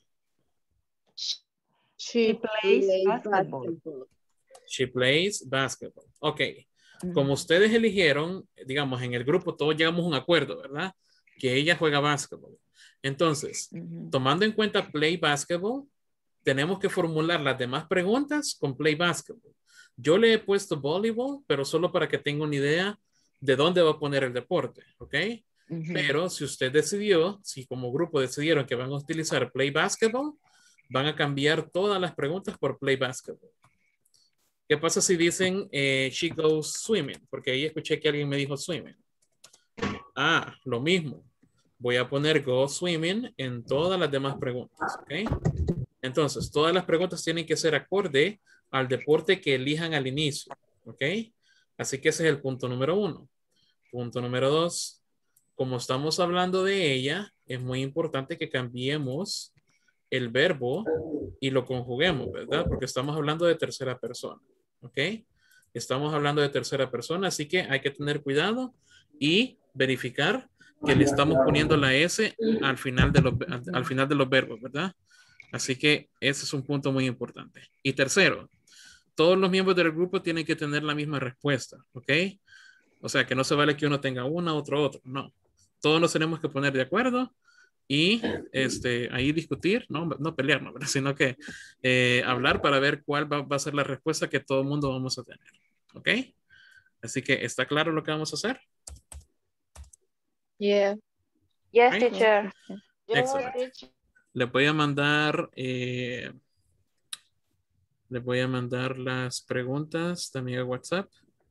She plays basketball. She plays basketball. Ok. Como ustedes eligieron, digamos, en el grupo todos llegamos a un acuerdo, ¿verdad? Que ella juega básquetbol. Entonces, tomando en cuenta play basketball, tenemos que formular las demás preguntas con play basketball. Yo le he puesto voleibol, pero solo para que tenga una idea de dónde va a poner el deporte, ¿ok? Pero si usted decidió, si como grupo decidieron que van a utilizar play basketball, van a cambiar todas las preguntas por play basketball. ¿Qué pasa si dicen she goes swimming? Porque ahí escuché que alguien me dijo swimming. Lo mismo. Voy a poner go swimming en todas las demás preguntas, ¿ok? Entonces, todas las preguntas tienen que ser acorde al deporte que elijan al inicio, ¿ok? Así que ese es el punto número 1. Punto número 2. Como estamos hablando de ella, es muy importante que cambiemos el verbo y lo conjuguemos, ¿verdad? Porque estamos hablando de tercera persona, ¿ok? Estamos hablando de tercera persona, así que hay que tener cuidado y verificar que le estamos poniendo la S al final de los verbos, ¿verdad? Así que ese es un punto muy importante. Y tercero, todos los miembros del grupo tienen que tener la misma respuesta, ¿ok? O sea, que no se vale que uno tenga una, otro, no. Todos nos tenemos que poner de acuerdo y ahí discutir, no pelearnos, ¿verdad? Sino que hablar para ver cuál va a ser la respuesta que todo el mundo vamos a tener, ¿ok? Así que, ¿está claro lo que vamos a hacer? Yeah. Yes, Right. teacher. Excellent. Le voy a mandar las preguntas también a WhatsApp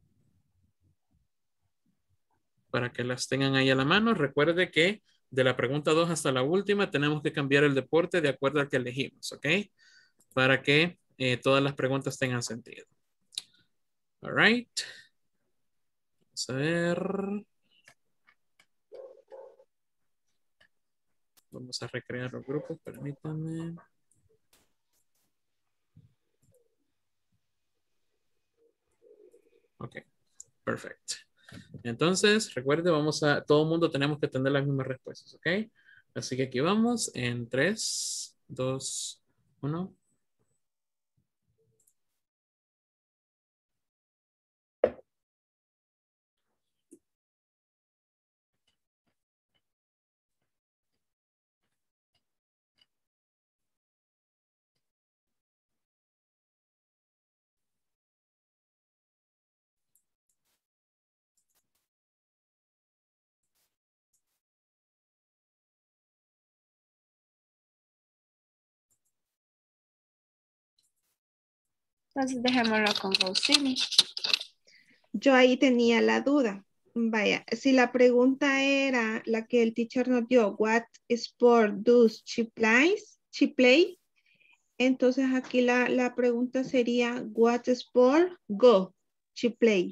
para que las tengan ahí a la mano. Recuerde que de la pregunta 2 hasta la última tenemos que cambiar el deporte de acuerdo al que elegimos, ¿ok? Para que todas las preguntas tengan sentido. All right. Vamos a ver. Vamos a recrear los grupos, permítanme. Ok, perfecto. Entonces, recuerde, todo el mundo tenemos que tener las mismas respuestas, ¿ok? Así que aquí vamos en 3, 2, 1. Entonces dejémoslo con go swimming. Yo ahí tenía la duda. Vaya, si la pregunta era la que el teacher nos dio, what sport does she play? Entonces aquí la pregunta sería, what sport go she play?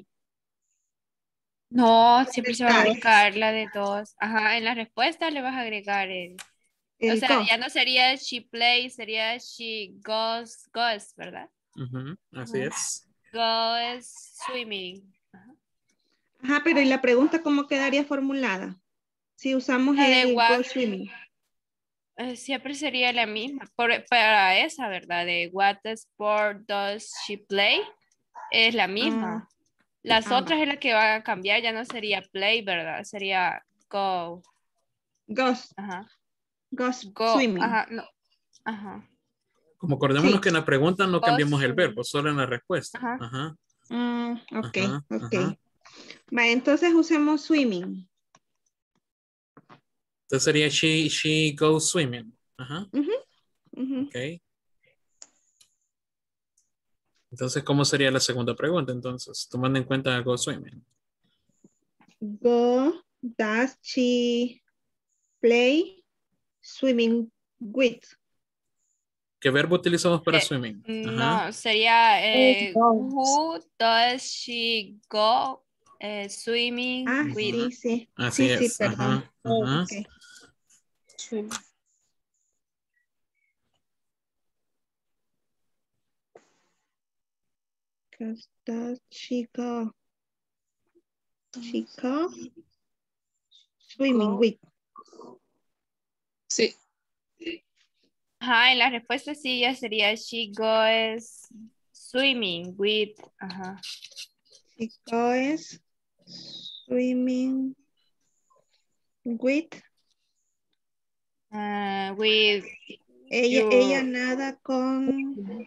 No, siempre se va a agregar la de dos. Ajá, en la respuesta le vas a agregar el o sea, go. ya no sería she plays, sería she goes, ¿verdad? Así es. Goes swimming. Ajá, pero ¿y la pregunta cómo quedaría formulada? Si usamos el go swimming. Siempre sería la misma. Para esa, ¿verdad? De what sport does she play? Es la misma. Las otras es la que van a cambiar, ya no sería play, ¿verdad? Sería go. Goes. Ajá. Goes Go. swimming. Ajá, no. Ajá. Como acordémonos que en la pregunta no cambiamos el verbo, solo en la respuesta. Ajá. Ok, ok. Va, entonces usemos swimming. Entonces sería she goes swimming. Ajá. Ok. Entonces, ¿cómo sería la segunda pregunta? Entonces, tomando en cuenta go swimming. Go does she play swimming with? ¿Qué verbo utilizamos para swimming? No, sería who does she go swimming with? Sí. Así es. Sí, perdón. Ajá. Okay. Does she go? She go swimming with. Sí. Ajá, en la respuesta sí ya sería she goes swimming with. Ajá. She goes swimming with. With. Ella nada con.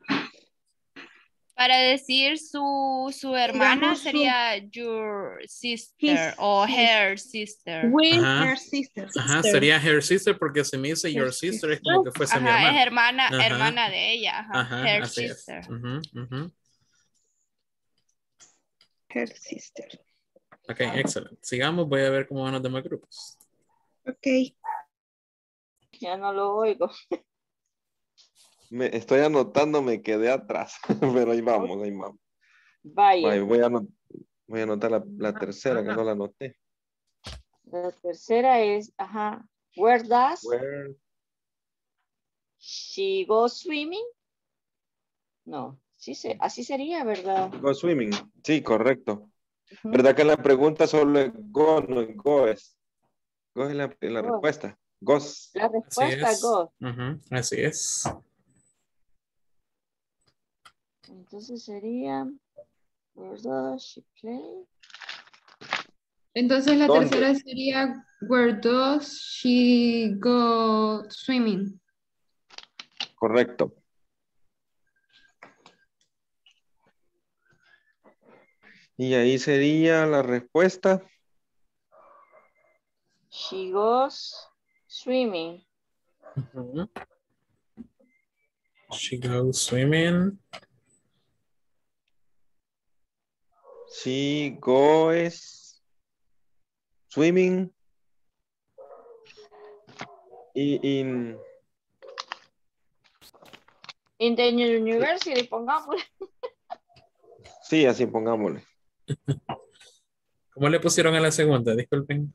Para decir su hermana sería your sister o her sister. With her sister. Ajá, sería her sister porque si me dice your sister es como que fuese mi hermana. Es hermana de ella. Ajá. Her así sister. Es. Her sister. Ok, excelente. Sigamos, voy a ver cómo van los demás grupos. Ok. Ya no lo oigo. Me estoy anotando, me quedé atrás, pero ahí vamos. Vaya. Voy a anotar la tercera, que no la anoté. La tercera es, where does she go swimming? No, así sería, ¿verdad? Go swimming, sí, correcto. ¿Verdad que en la pregunta solo es go, no es goes? Go es la Go. respuesta. Goes. La respuesta go. Así es. Entonces sería, where does she play? Entonces la ¿Dónde? tercera sería, where does she go swimming? Correcto. Y ahí sería la respuesta. She goes swimming. She goes swimming. She goes swimming in the university, pongamos. sí, así pongámosle. ¿Cómo le pusieron a la segunda? Disculpen.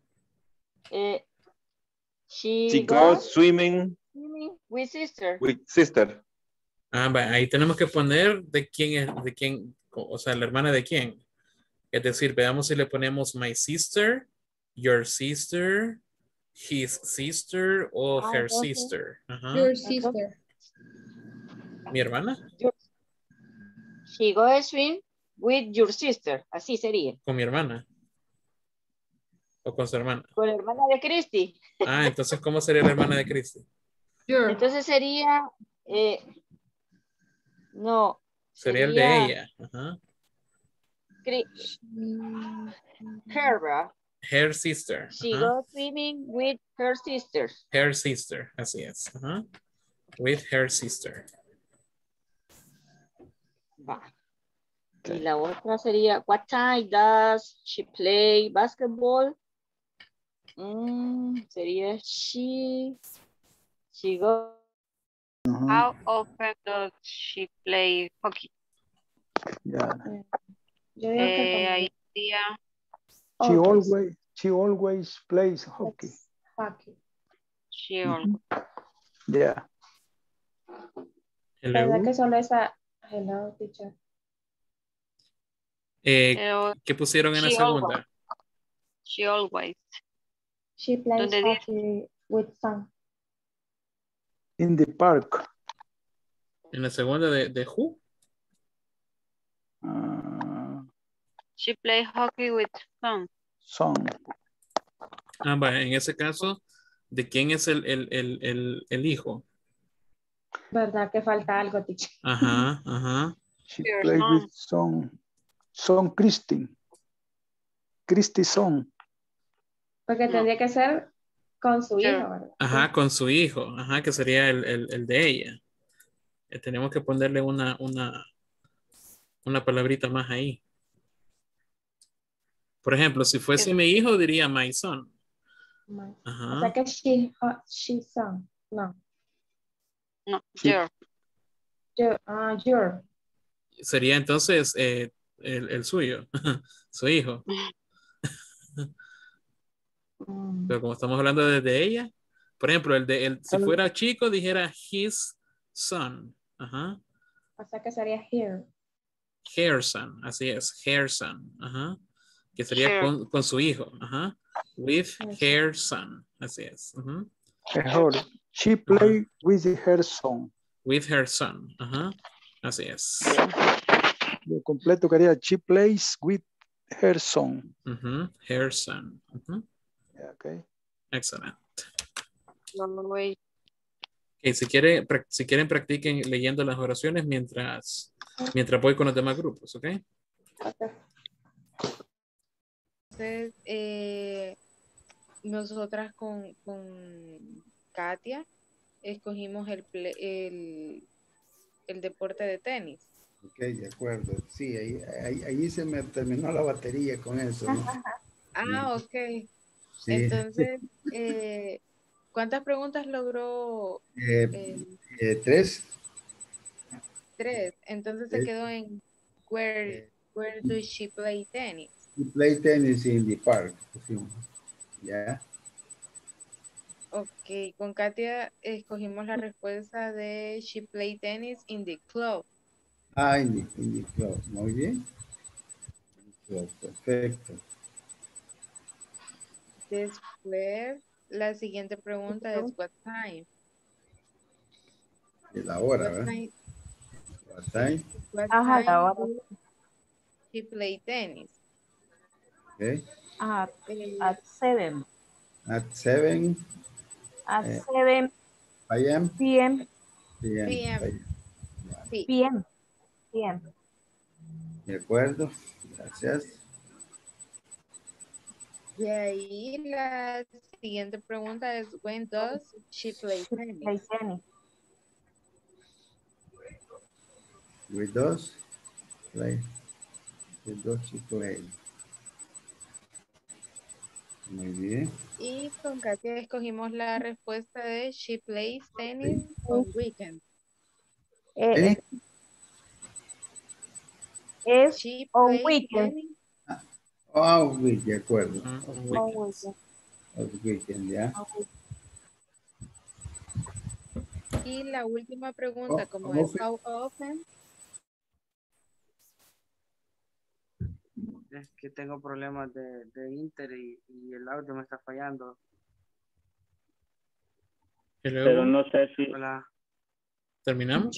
She goes swimming with sister. with sister. Ahí tenemos que poner de quién es, o sea, la hermana de quién. Es decir, veamos si le ponemos my sister, your sister, his sister o her sister. Your sister. ¿Mi hermana? She goes swim with your sister. Así sería. ¿Con mi hermana? ¿O con su hermana? Con la hermana de Christy. Entonces, ¿cómo sería la hermana de Christy? Entonces sería, no. Sería el de ella. Her, ¿verdad? Her sister. She goes swimming with her sister. Her sister, así es. With her sister. Va. Y la otra sería, what time does she play basketball? Sería she goes. How often does she play hockey? Ahí sería. She always plays hockey. She always. Yeah. ¿Verdad que solo esa? Hello, teacher. ¿Qué pusieron en la segunda? She always. She plays hockey with son. In the park. En la segunda de who? She plays hockey with son. Son. En ese caso, ¿de quién es el hijo? ¿Verdad que falta algo, teacher? She plays with son. Son Christy. Christy son. Porque tendría que ser con su hijo, ¿verdad? Con su hijo. Que sería el de ella. Tenemos que ponerle una palabrita más ahí. Por ejemplo, si fuese mi hijo, diría my son. O sea que she son. No. No, your. Your. Sería entonces el suyo, su hijo. Pero como estamos hablando de ella, por ejemplo, si fuera chico, dijera his son. O sea que sería here. Her son, así es, her son. Que sería con su hijo. With her son, así es. Mejor, she play with her son. With her son, así es. Lo completo quería, she plays with her son. Her son. Okay. Excelente. Okay, si quieren practiquen leyendo las oraciones mientras voy con los demás grupos, ¿ok? Entonces, nosotras con Katia escogimos el deporte de tenis. Ok, de acuerdo. Sí, ahí se me terminó la batería con eso, ¿no? Ok. Sí. Entonces, ¿cuántas preguntas logró? 3. 3. Entonces se quedó en where does she play tennis? She play tennis in the park. Ya. Ok, con Katia escogimos la respuesta de she play tennis in the club. In the club. Muy bien. Perfecto. Después, la siguiente pregunta es what time. Y la hora, What ¿verdad? time, What time? what Ajá, la time hora. do she play tennis? Okay. At 7. At 7 At 7 a.m. p.m. PM. Sí. p.m. p.m. De acuerdo. Gracias. De ahí la siguiente pregunta es when does she play tennis? Play tennis. With those play. With those she play. Muy bien. Y con Katia escogimos la respuesta de she plays tennis on weekends. ¿Tennis? Es She on plays weekend. tennis. Oh, week, de acuerdo. On weekend. On weekend, ya. Y la última pregunta, como es how often. Es que tengo problemas de Inter y el audio me está fallando. Pero no sé si... Hola. ¿Terminamos?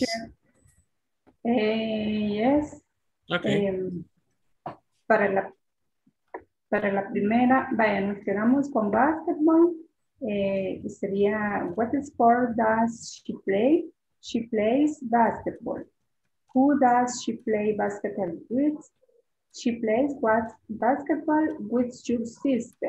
Yes. Okay. Para la primera, vaya, nos quedamos con básquetbol. Sería, what sport does she play? She plays basketball. Who does she play basketball with? She plays basketball with your sister.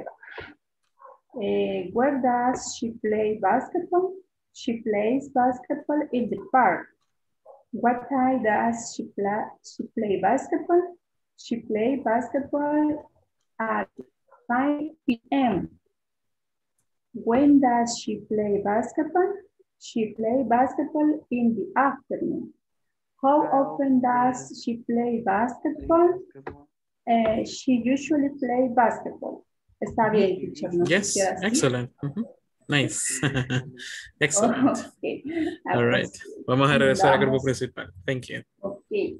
Where does she play basketball? She plays basketball in the park. What time does she play basketball? She plays basketball at 5 p.m. When does she play basketball? She plays basketball in the afternoon. How often does she play basketball? She usually plays basketball. Está bien, teacher. No Yes, excellent. Nice. Excellent. Okay. All right. Vamos a regresar al grupo principal. Thank you. Okay.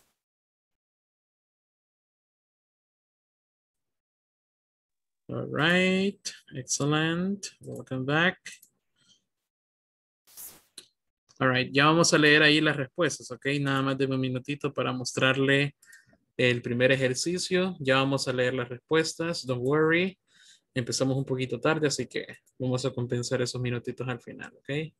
All right. Excellent. Welcome back. All right. Ya vamos a leer ahí las respuestas, ¿ok? Nada más de un minutito para mostrarle el primer ejercicio. Ya vamos a leer las respuestas. Don't worry. Empezamos un poquito tarde, así que vamos a compensar esos minutitos al final, ¿ok?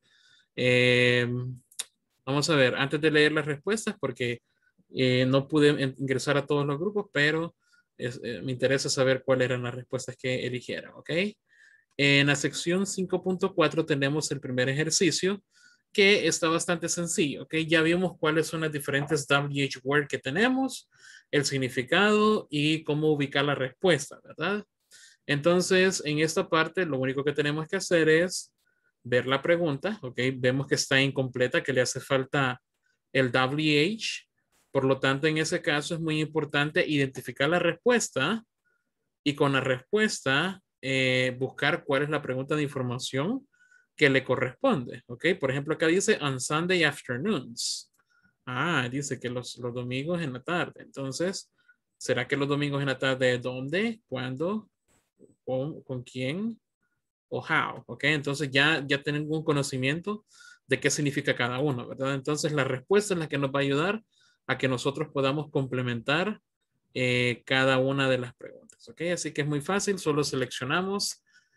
Vamos a ver, antes de leer las respuestas, porque no pude ingresar a todos los grupos, pero me interesa saber cuáles eran las respuestas que eligieron, ¿ok? En la sección 5.4 tenemos el primer ejercicio, que está bastante sencillo, ¿ok? Ya vimos cuáles son las diferentes WH word que tenemos, el significado y cómo ubicar la respuesta, ¿verdad? Entonces, en esta parte, lo único que tenemos que hacer es ver la pregunta, ¿ok? Vemos que está incompleta, que le hace falta el WH. Por lo tanto, en ese caso es muy importante identificar la respuesta y con la respuesta buscar cuál es la pregunta de información que le corresponde, ¿ok? Por ejemplo, acá dice on Sunday afternoons. Ah, dice que los domingos en la tarde. Entonces, ¿será que los domingos en la tarde dónde? ¿Cuándo? ¿Con quién? O how, ¿ok? Entonces ya tenemos un conocimiento de qué significa cada uno, ¿verdad? Entonces la respuesta es la que nos va a ayudar a que nosotros podamos complementar cada una de las preguntas, ¿ok? Así que es muy fácil, solo seleccionamos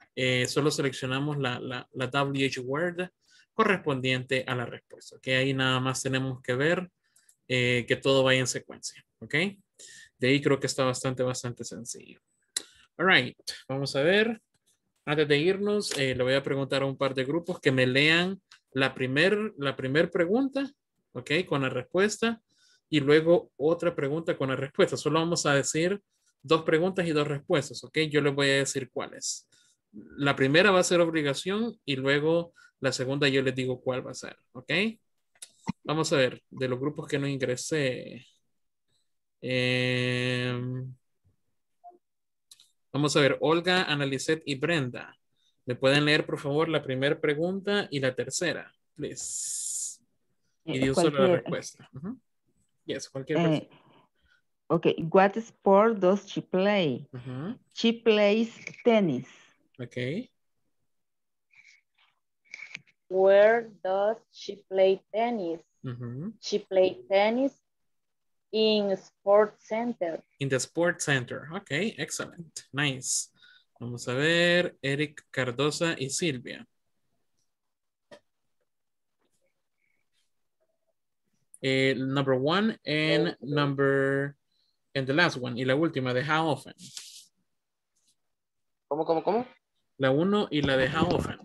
la WH word correspondiente a la respuesta, ¿ok? Ahí nada más tenemos que ver que todo vaya en secuencia, ¿ok? De ahí creo que está bastante sencillo. All right, vamos a ver. Antes de irnos, le voy a preguntar a un par de grupos que me lean la primer pregunta, ¿ok? Con la respuesta y luego otra pregunta con la respuesta. Solo vamos a decir 2 preguntas y 2 respuestas, ¿ok? Yo les voy a decir cuáles. La primera va a ser obligación y luego la segunda yo les digo cuál va a ser, ¿ok? Vamos a ver, de los grupos que no ingresé. Vamos a ver, Olga, Analicet y Brenda. ¿Me pueden leer, por favor, la primera pregunta y la tercera? Please. Y de un solo la respuesta. Yes, cualquier persona. Ok, what sport does she play? She plays tennis. Okay. Where does she play tennis? She plays tennis in sports center. In the sports center. Okay, excellent. Nice. Vamos a ver, Eric Cardosa y Silvia. Number one and and the last one. Y la última de how often. ¿Cómo? La uno y la de how often.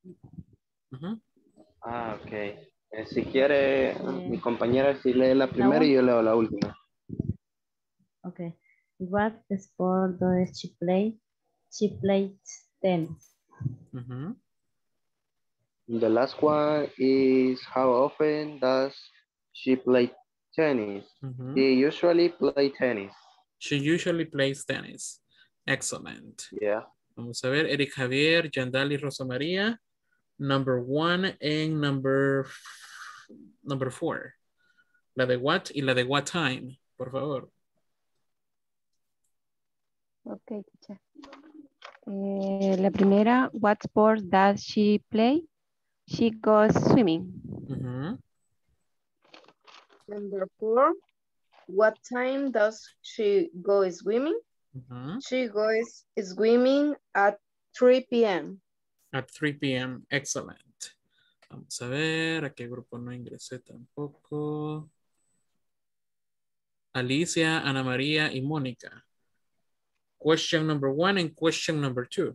Ah, ok. Si quiere, mi compañera si lee la primera y yo leo la última. Okay. What sport does she play? She plays tennis. The last one is how often does she play tennis? She usually plays tennis. She usually plays tennis. Excellent. Yeah. Vamos a ver, Eric Javier, Yandali, Rosa María. Number one and number four. La de what y la de what time, por favor. Okay, teacher. La primera, what sport does she play? She goes swimming. Number 4, what time does she go swimming? She goes swimming at 3 p.m. At 3 p.m. Excellent. Vamos a ver, ¿a qué grupo no ingresé tampoco? Alicia, Ana María y Mónica. Question number 1 and question number 2.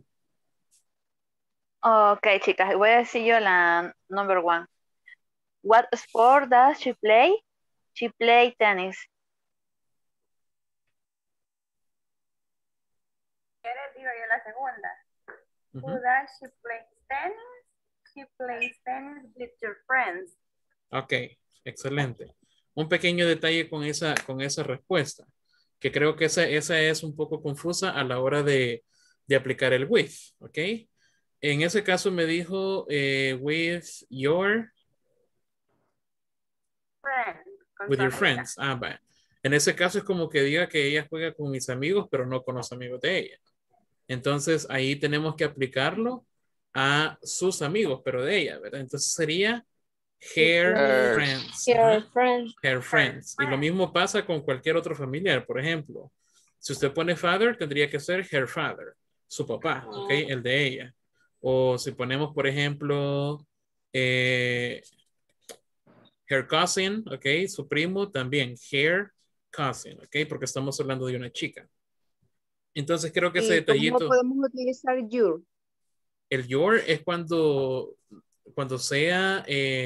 Ok, chicas, voy a decir yo la number 1. What sport does she play? She plays tennis. ¿Quieres digo yo la segunda? Who does she play tennis? She plays tennis with your friends. Ok, excelente. Un pequeño detalle con esa respuesta, que creo que esa es un poco confusa a la hora de aplicar el with, ¿ok? En ese caso me dijo with your... With your friends. Ah, vale. En ese caso es como que diga que ella juega con mis amigos, pero no con los amigos de ella. Entonces ahí tenemos que aplicarlo a sus amigos, pero de ella, ¿verdad? Entonces sería her friends. Her friends. Y lo mismo pasa con cualquier otro familiar. Por ejemplo, si usted pone father, tendría que ser her father, su papá, ¿ok? El de ella. O si ponemos, por ejemplo, her cousin, ¿ok? Su primo también, her cousin, ¿ok? Porque estamos hablando de una chica. Entonces creo que ese detallito... ¿Cómo podemos utilizar your? El your es cuando sea,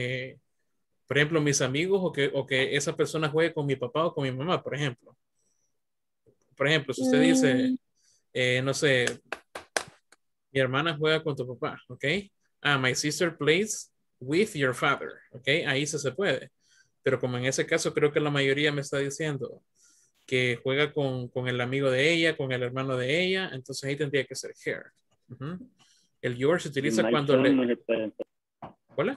por ejemplo, mis amigos o que esa persona juegue con mi papá o con mi mamá, por ejemplo. Por ejemplo, si usted dice, no sé, mi hermana juega con tu papá, ¿ok? Ah, my sister plays with your father, ¿ok? Ahí se puede. Pero como en ese caso creo que la mayoría me está diciendo que juega con el amigo de ella, con el hermano de ella, entonces ahí tendría que ser her. El your se utiliza cuando le... No se puede. ¿Hola?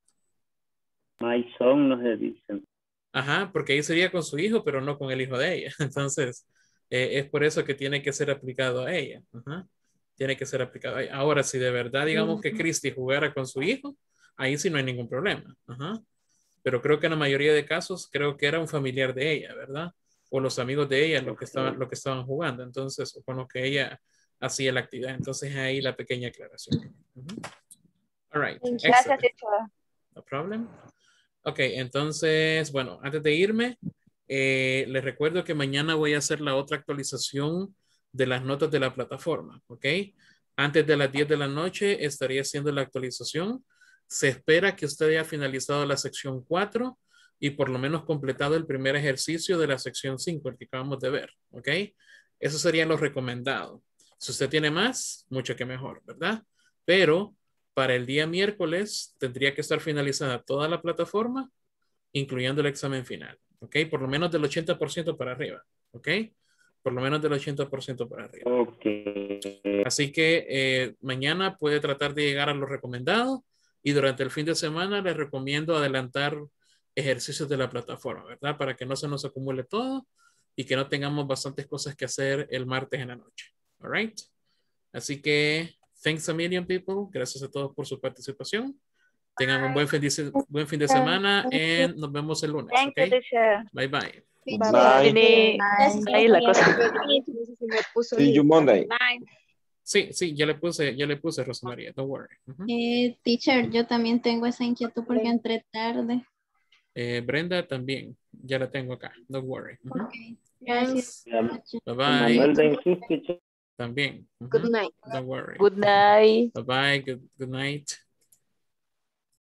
My son no se dice. Ajá, porque ahí sería con su hijo, pero no con el hijo de ella. Entonces, es por eso que tiene que ser aplicado a ella. Tiene que ser aplicado a ella. Ahora, si de verdad digamos que Christy jugara con su hijo, ahí sí no hay ningún problema. Pero creo que en la mayoría de casos, creo que era un familiar de ella, ¿verdad? O los amigos de ella lo que estaban jugando. Entonces, con lo que ella hacía la actividad. Entonces, ahí la pequeña aclaración. All right. Gracias, teacher. No problem. Ok, entonces, bueno, antes de irme, les recuerdo que mañana voy a hacer la otra actualización de las notas de la plataforma, ¿ok? Antes de las 10 de la noche estaría haciendo la actualización. Se espera que usted haya finalizado la sección 4 y por lo menos completado el primer ejercicio de la sección 5, el que acabamos de ver, ¿ok? Eso sería lo recomendado. Si usted tiene más, mucho que mejor, ¿verdad? Pero para el día miércoles tendría que estar finalizada toda la plataforma, incluyendo el examen final, ¿ok? Por lo menos del 80% para arriba, ¿ok? Por lo menos del 80% para arriba. Okay. Así que mañana puede tratar de llegar a lo recomendado y durante el fin de semana les recomiendo adelantar ejercicios de la plataforma, ¿verdad? Para que no se nos acumule todo y que no tengamos bastantes cosas que hacer el martes en la noche. All right? Así que Thanks a million, people. Gracias a todos por su participación. Tengan un buen fin de semana y nos vemos el lunes. Thank you, teacher. Bye, bye. Bye. Ahí la cosa. See you Monday. Sí, ya le puse Rosa María, don't worry. Teacher, yo también tengo esa inquietud porque entré tarde. Brenda también, ya la tengo acá, don't worry. Okay. Gracias. Bye bye. También. Good night. Don't worry. Good night. Bye bye, good night.